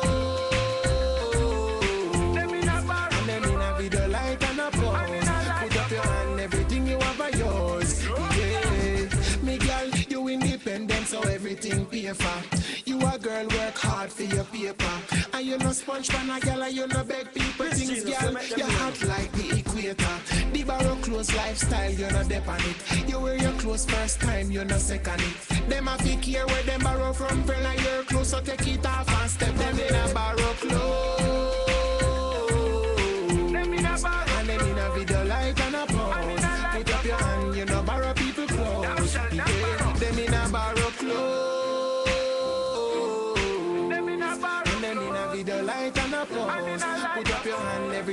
Them in a barrow. And them in a video like and a pose. Put up your hand, everything you have are yours. Yeah. Me girl, you independent so everything pay for. You a girl work hard for your paper. And you no sponge pan a girl and you no beg people things, girl. You hot like the equator. The barrow clothes lifestyle, you no dep on it. You wear your clothes first time, you no second it. Them a fi care where them borrow from friend and your clothes, so take it off and step them in a barrow clothes. Them in a barrow. And them in a video like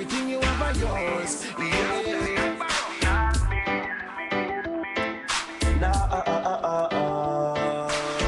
everything you have are yours. Yeah. Nah, uh, uh, uh, uh,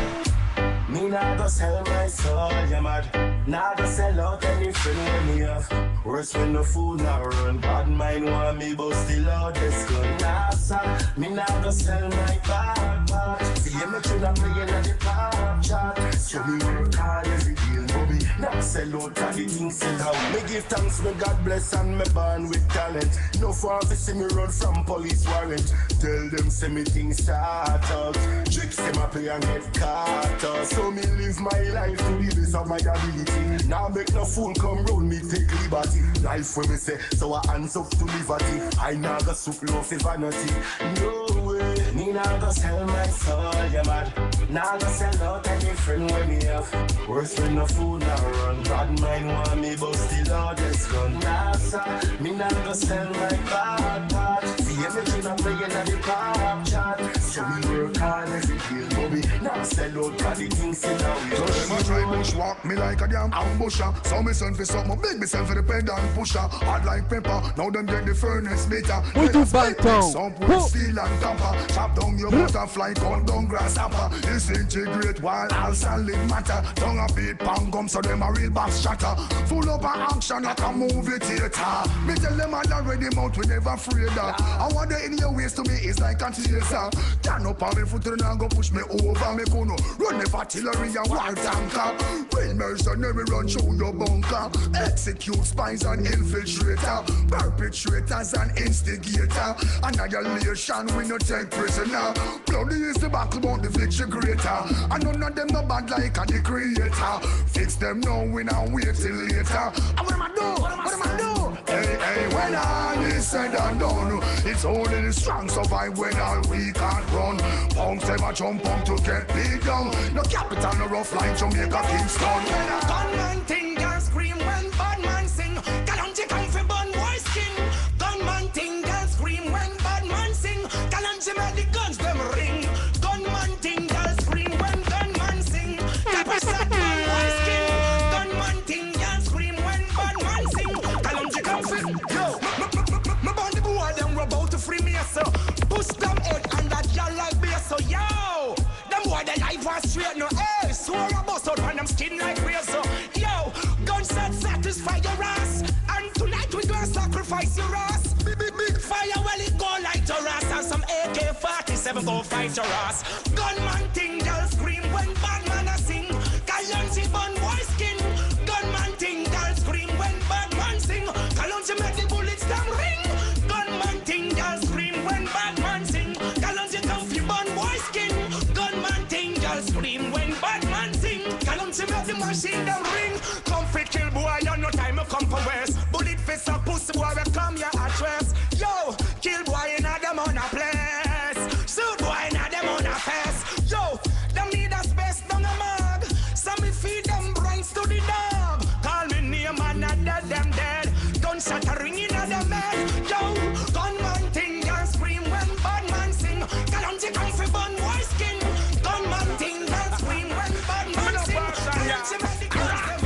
uh. Me nah go sell my soul, you mad. Nah go sell out any friend when me have. Worse when the food not run. Bad mind want me, but still out this gun. Nah, sir, me nah go sell my bad part. See me shoulda playing at the pop chart. So me work hard every day, bobby. Nah sell out of the things sell out. Me give thanks, me God bless and me born with talent. No for to see me run from police warrant. Tell them say me things start out. Tricks them a play and get caught out. So me live my life to the best of my ability. Now make no fool come round me take liberty. Life when me say, so I hands up to liberty. I nah go soup low for vanity. No way, me nah go sell my soul, you mad. Nah go sell out any friend when me have. Worse when no food nah run. Bad mind want me, but still all this gun. Nah sir, me nah go sell my bad part. See everything I'm playing at the pop chart. So me work hard every day, bobby. Nah sell out cause the things in the way. So them a try bushwalk me like a damn ambusher. So me send for something, big me send for the pedal pusher. Hard like pepper, now them get the furnace bitter. We do back down. Some put steel and copper. Chop down your butterfly, cut down grasshopper. Disintegrate while all solid matter. Tongue a beat, pound gum, so them a real box shatter. Full up a action like a movie theater. Me tell them all already mouth, we never afraid of. I want the in your waist to me is like a chaser. Turn up on me foot and go push me over. Me gonna run the artillery and war tanker. Real mercenary run through your bunker. Execute spies and infiltrator. Perpetrators and instigator. Annihilation we no take prisoner. Bloody is the battle about the victory greater. And none of them no bad like a the creator. Fix them now, we now wait till later. And what am I do? What am I do? Hey, hey, when all is said and done, it's only the strong survive when all we can't run. Punks ever jump on to get beat down. No capital, no rough line, Jamaica, Kingston. When a gunman thing can scream when bad man sing. Kalonji come fi burn boy skin. Gunman thing can scream when bad man sing. Kalonji make the guns them ring. Gunman thing can scream when gunman sing. Kappa shot man boy skin. Gunman thing can scream when bad man sing. Kalonji come fi yo. Me burn the boy them about to free me so. Push them head and that y'all like beer so yo. Them boy they life was straight no hey. Swore a bust out on them skin like razor. Yo, gunshot satisfy your ass. And tonight we gonna sacrifice your ass. Big, big, big fire while it go light your ass. And some A K forty-seven go fight your ass. Gunman thing, girl scream when bad man a sing. Kalonji burn boy skin. Gunman thing, girl scream when bad man sing. Kalonji make the bullets them ring. Gunman thing, girl scream when bad man sing. Kalonji come fi burn boy skin. Gunman thing, girl scream when bad man sing. Kalonji make the machine them ring. Come fi kill boy, you no time to come for west. Bullet face a pussy boy, we come your address. Yo, kill boy in a them on a place. Shoot boy in a them on a face. Yo, them need a space down a mug. Some me feed them brains to the dog. Call me name and not dead them dead. Gunshot a ring in a them head. Yo, gunman thing can scream when bad man sing. Kalonji come fi burn boy skin. Gunman thing can scream when bad man sing. Kalonji make the guns them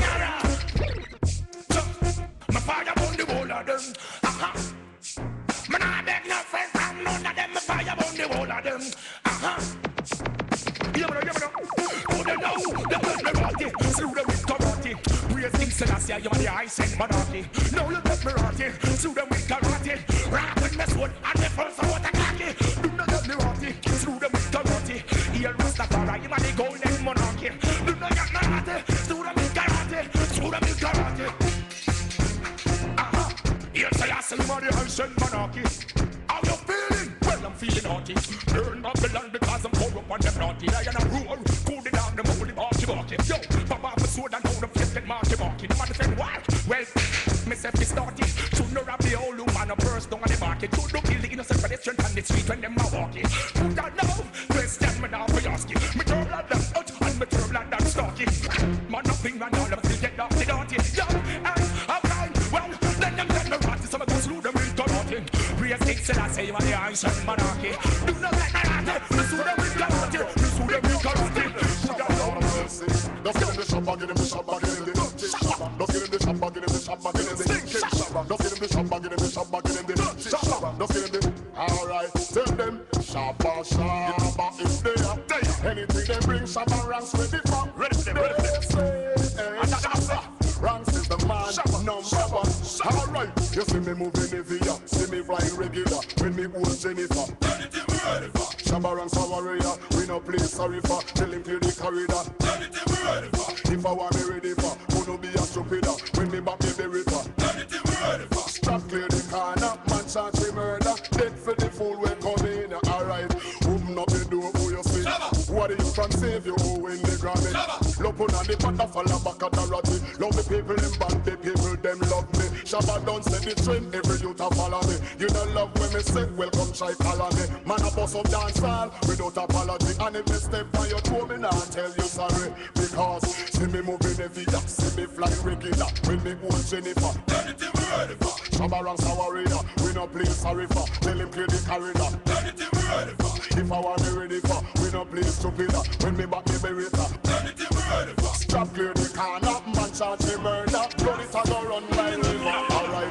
My fire on the wall of them. Uh-huh. Man, I beg no friend from none of them. My fire on the wall of them. Uh-huh. You know, you know. Who they know? They put me rotty. Slew them with karate. Praise King Selassie, you are the high sent monarchy. Now you put me rotty. Slew them with karate. Rock with my sword and the first of water khaki. Do not get me rotty. Slew them with karate. Here Rastafari, you are the golden monarchy. Do not get me rotty. Slew them with karate. Slew them with karate. Yes, I ask you about the ancient monarchy. How you feeling? Well, I'm feeling naughty. Burn Babylon because I'm corrupt and them naughty. I am a roar, cool it down, them holy marky marky. Yo, Papa have a sword and now the face get marky marky. The man said, what? Well, myself is naughty. Should not have the old woman a purse down on the market. Should not kill the innocent pedestrian on the street when them are walking. Who don't know? Question me now for asking. Me turn blood them out and me turn blood them stalky. Man, nothing man, all of us still get off the naughty. Yo, and I'm fine. Well, then them get me rotty, so I go slew them with karate. Praise King Selassie, you are the ancient monarchy. Do not let karate, me slew them with karate. Me slew them with karate. Don't get in the shop, get in the shop, get in the shop. Don't get in the shop, get in the shop, get in the shop. Don't get in the Shabba get them, shabba get them, shabba. Don't get them. Alright, tell them shabba shabba is there. Anything they bring, shabba ranks ready for. Ready for them, ready for them. Shabba ranks is the man number one. Alright, you see me moving heavy, see me flying regular. When me hold Jennifer, anything we ready for. Shabba ranks our warrior, we no play sorry for. Tell him clear the corridor. Anything we ready for. If I want me ready for, who no be a stupider. When me back me the river. Anything we ready for. Stop clear the corner, man charge the murder. Dead for the fool we come in. Alright, open up the door, who you see? What is from save you, who in the granny? Look on the butterfly back at the ratty. Love the people in band, the people them love me. Shabba don't set the trend, every youth a follow me. You don't love when me say, welcome try follow me. Man a boss of dance hall, without apology. And if me step on your toe, me not tell you sorry. Because, see me moving heavy, see me fly regular. When me own Jennifer, anything we ready for. Shabba ranks our warrior, we no play sorry for. Tell him clear the corridor, anything we ready for. If I want me ready for, we no play stupider. When me back me berita, anything we ready for. Stop clear the corner, man charge the murder. Blood it a go run by river. Alright,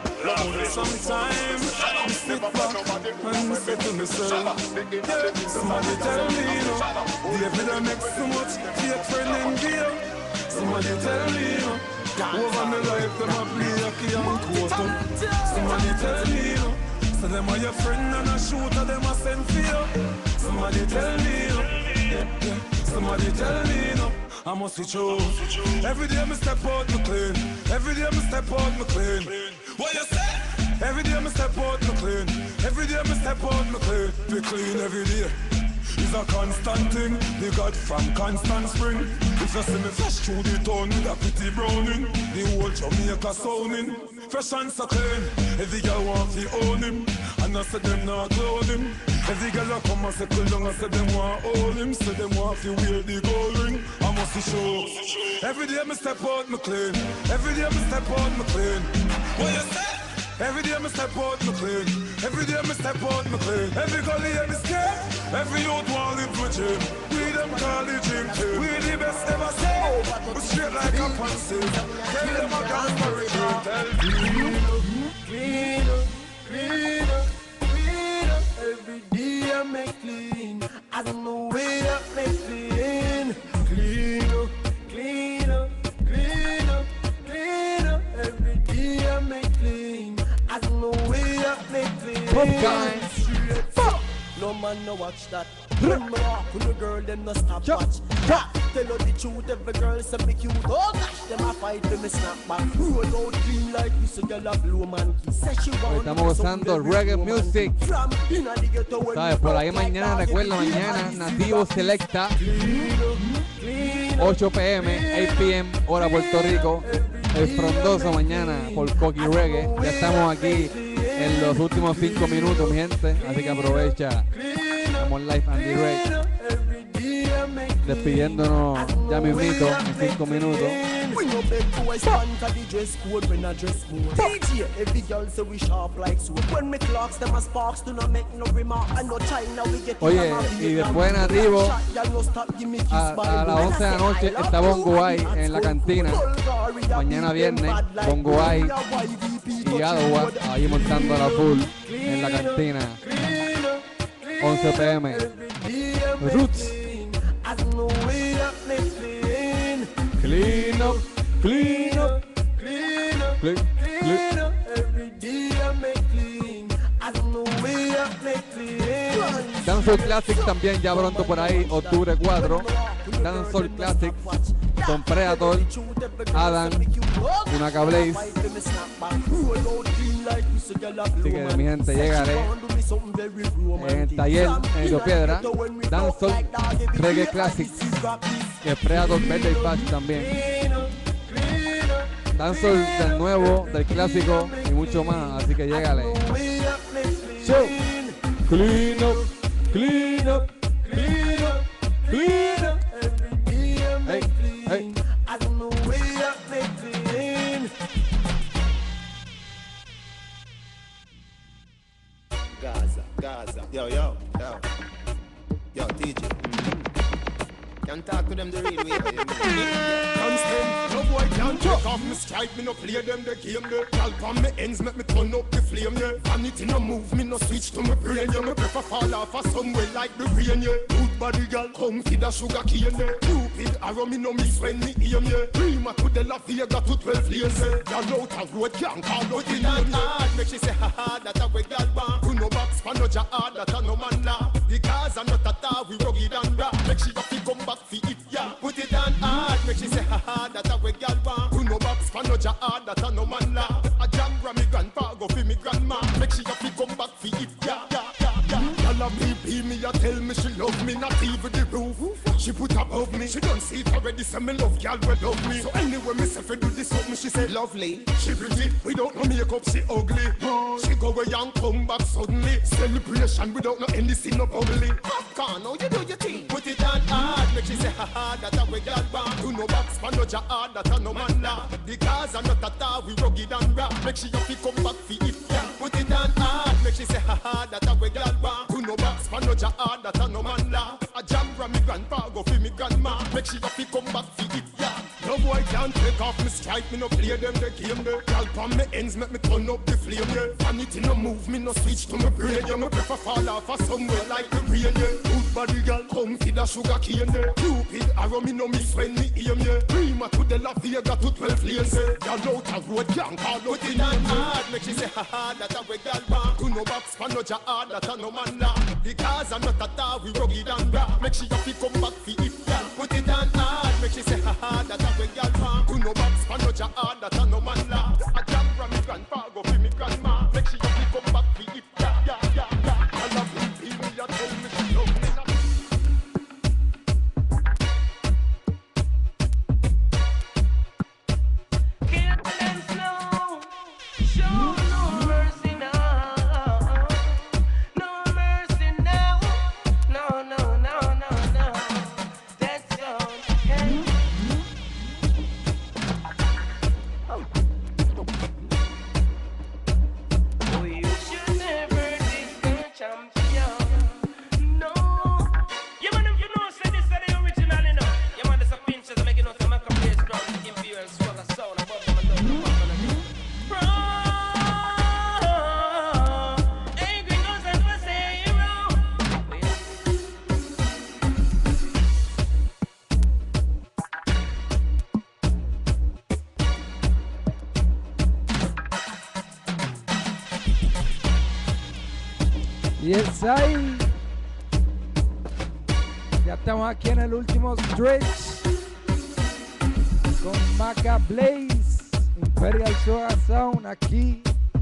sometimes I sit back and say to myself, somebody tell me, you know, David I make so much fake friend in jail. Somebody tell me, you know, over my life them a play a key and quarter. Somebody tell me, you know, so them are your friend and a shooter them a send for you. Somebody tell me, you know, yeah, yeah. Somebody tell me, you know, I must be true. Every day me step out me clean. Every day me step out me clean. What you say? Every day me step out me clean. Every day me step out me clean. Be clean every day. It's a constant thing. The God from constant spring. If you see me flash through the town with a pretty browning, the whole Jamaica sounding fresh and so clean. Every girl want to own him, and I say them not clone him. Every girl a come and say cool down, I say them want hold him. Say them want to wear the gold ring. I must be show. Every day me step out me clean. Every day me step out me clean. What you say? Every day me step out me clean. Every day me step out me clean. Every gully and scared. Every youth want live with him. We them call the drink team. We the best ever say. We straight like a pansy. Tell them a gospel return. Tell them clean up, clean up, clean up. Every day I make clean. I don't know where I make clean. Clean up, clean up, clean up, clean up. Every day I make clean. I don't know where I make clean. Fuck. No man no watch that. When me walk with the girl, them no stop watch. Ha! Tell her the truth, every girl say me cute. Oh gosh, them a fight for me snap back. Roll out clean like this, a girl a blow man. Say she want. Estamos gozando reggae music. Sabes, por ahí mañana, recuerda, mañana Nativo Selecta, ocho p m, ocho p m, hora Puerto Rico. El frondoso mañana por Coqui Reggae. Ya estamos aquí en los últimos cinco minutos, mi gente. Así que aprovecha. Estamos live and direct. Despidiéndonos ya mismito en cinco minutos. We no beg to a stand for the dress code when I dress more. D J, every girl say we sharp like sword. When me clocks them as sparks do not make no remark. I know China we get. Oye, y después Nativo a, a las once de la noche está Bongo Ay en la cantina. Mañana viernes Bongo Ay y Adwa ahí montando a la full en la cantina. once p m Roots. Clean up, clean up, clean up, clean, clean up. Every day I make clean. I don't know where I make clean. Dancehall Classic también ya pronto por ahí, octubre cuatro. Dancehall Classic con Predator, Adam y Maca Blaze. Así que mi gente, llegaré en el taller en Río Piedra. Dancehall Reggae Classic, que Predator, Verde y Patch también. Dancehall del nuevo, del clásico y mucho más. Así que llégale. Show. Clean up, clean up, clean up, clean up. Hey, hey. I don't know where I make clean. Gaza, Gaza. Yo, yo, yo. Yo, D J. Can talk to them the real way. Constant, no boy can't take off me strike. Me no play them the game. The gal on me ends make me turn up the flame. Yeah, vanity no move me no switch to my brain. Yeah, me prefer fall off a somewhere like the rain. Yeah, good body gal come feed a sugar cane. Yeah, stupid arrow me no miss when me aim. Yeah, prima to the La Vega to twelve lanes. Yeah, gal out a road can't call out the name. Yeah, make she say ha ha that a way gal want. Who no box for no jihad that a no man law. Because I'm not a tar we rugged and raw. Make she have to come back for it. Yeah, put it on hard. Make she say ha ha that a way gal want. Who no box for no jihad that a no man law. A jam from me grandpa go for me grandma. Make she have to come back for it. Yeah, yeah, yeah, yeah. Gal a baby me a tell me she love me not even the roof. She put above me. She don't see it already. Say me love gal will love me. So anyway me say fi do this something she say lovely. She pretty without no makeup she ugly. She go away and come back suddenly. Celebration without no anything no bubbly. Popcorn how you do your thing. Put it on hard. Make she say ha ha that a way gal want. Do no box for no jihad that a no man law. Because I'm not a tar we rugged and raw. Make she have to come back for it. Yeah. Put it on hard. Make she say ha ha that a way gal want. Do no box for no jihad that a no man law. A jam from me grandpa go for me grandma. Make she have to come back for it. Yeah. No boy can't take off me strike. Me no play them the game. The gal on me ends make me turn up the flame. Yeah. Vanity no move me no switch to my brain. Yeah. Me prefer fall off a somewhere like the rain. Yeah. Good body gal come feed a sugar cane. Yeah. Cupid arrow me no miss when me aim. Yeah. Prima to the La Vega to twelve lanes. Yeah. Gal out a road can't call out in on hard. Make she say ha ha that a way gal want. Do no box for no jihad that a no man law. Because I'm not a tar we rugged and raw. Make she have to come back for it. Yeah. Put it on hard. Make she say ha ha that a way gal want. Do no box for no jihad that a no man law. A jam from me grandpa go for me grandma. Make she have to come back for it. Yeah, yeah, yeah, yeah. I love you, people, you tell me she love me. Kill them slow, show no mercy now, no mercy now, no, no, no, no, no. That's all. Hey. Oh, you should never diss the champion. No. You man, if you know, say this is the original, you know. You man, this a pinch, just make it know to make a place ground, imperial swagger sound above them and down the bottom of it. Bro, hey, gringos and for say you wrong. Yes, hay. Ya estamos aquí en el último stretch con Maca Blaze, Imperial Sugar Sound aquí.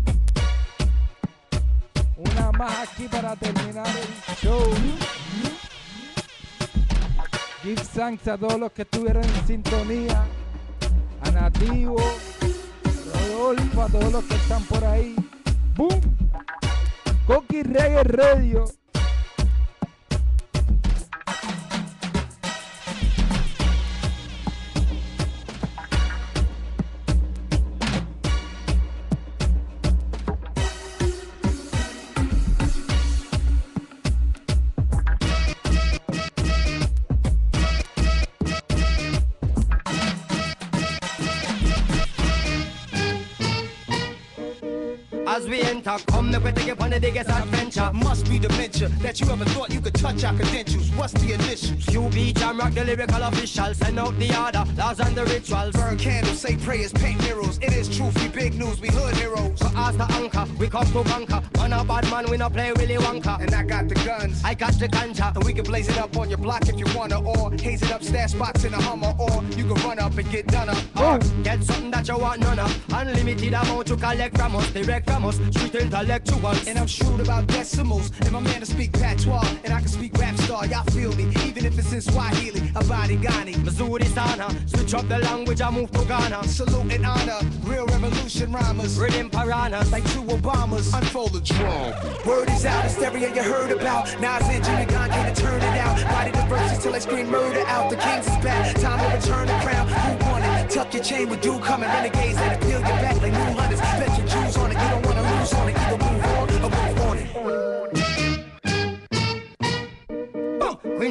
Una más aquí para terminar el show. Give thanks a todos los que estuvieron en sintonía. A Nativo, Rodolfo, a todos los que están por ahí. ¡Boom! Coqui Reggae Radio. As we enter, come the take upon the biggest adventure. Must be dementia that you ever thought you could touch our credentials. What's the initials? Q B, Jam Rock, the lyrical official. Send out the order, laws and the rituals. Burn candles, say prayers, paint murals. It is truth, we big news, we hood heroes. So as the anchor, we come to conquer. Man a bad man, we no play Willy Wonka. And I got the guns, I got the ganja. And we can blaze it up on your block if you wanna. Or haze it up, stash spots in a Hummer. Or you can run up and get done up. Or get something that you want none of. Unlimited amount to collect from us, direct from us. Street intellectuals. And I'm shrewd about decimals. And my man to speak patois. And I can speak rap star, y'all feel me. Even if it's in Swahili, Abadi Ghani, Missouri Sana. Switch up the language, I move to Ghana. Salute and honor, real revolution rhymers. Rhythm piranhas, like two Obamas. Unfold the drum. Word is out, hysteria you heard about. Nas and Jimmy Gon came to turn it out. Body the verses till I scream murder out. The kings is back, time to return the crown. Who won it? Tuck your chain with dew coming. Renegades and peel your back like new hunters. Bet your Jews on it, you don't wanna lose on it. Either move on or move on it. Boom. Queens to kings,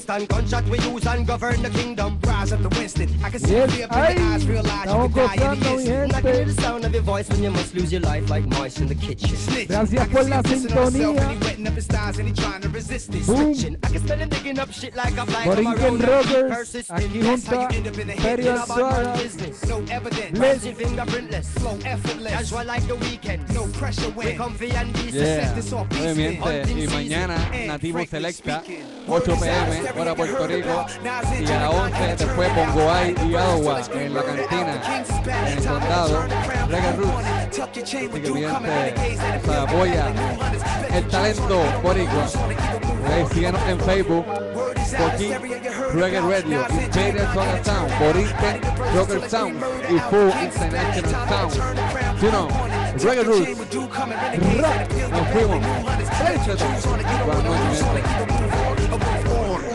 Kingston. Gunshot we use and govern the kingdom. Rise up the Winston. I can see Yes, the fear up in your eyes, realize you estamos could die gozando, any mi instant. gente. I can hear the sound of your voice when you must lose your life like mice in the kitchen. Gracias por la sintonía. Boom. I can spend it digging up shit like a fly. Borinquen Rockers, aquí junto a Imperial Suara. No evidence. Let's fingerprintless. Flow effortless. Casual like the weekend. No pressure when. We comfy and decent. Yeah. Oye, mi gente, y mañana Nativo Selecta, ocho p m hora Puerto Rico, y a las once después Bongoay y Agua en la cantina, en el condado, Reggae Roots. Así que mi gente, o sea, apoya el talento boricua. Okay, síganos en Facebook, Coquín Reggae Radio, Imperial Soca Sound, Borinquen Rocker Sound y Full International Sound. You know, Reggae Roots. Nos fuimos. Buenas noches, mi gente.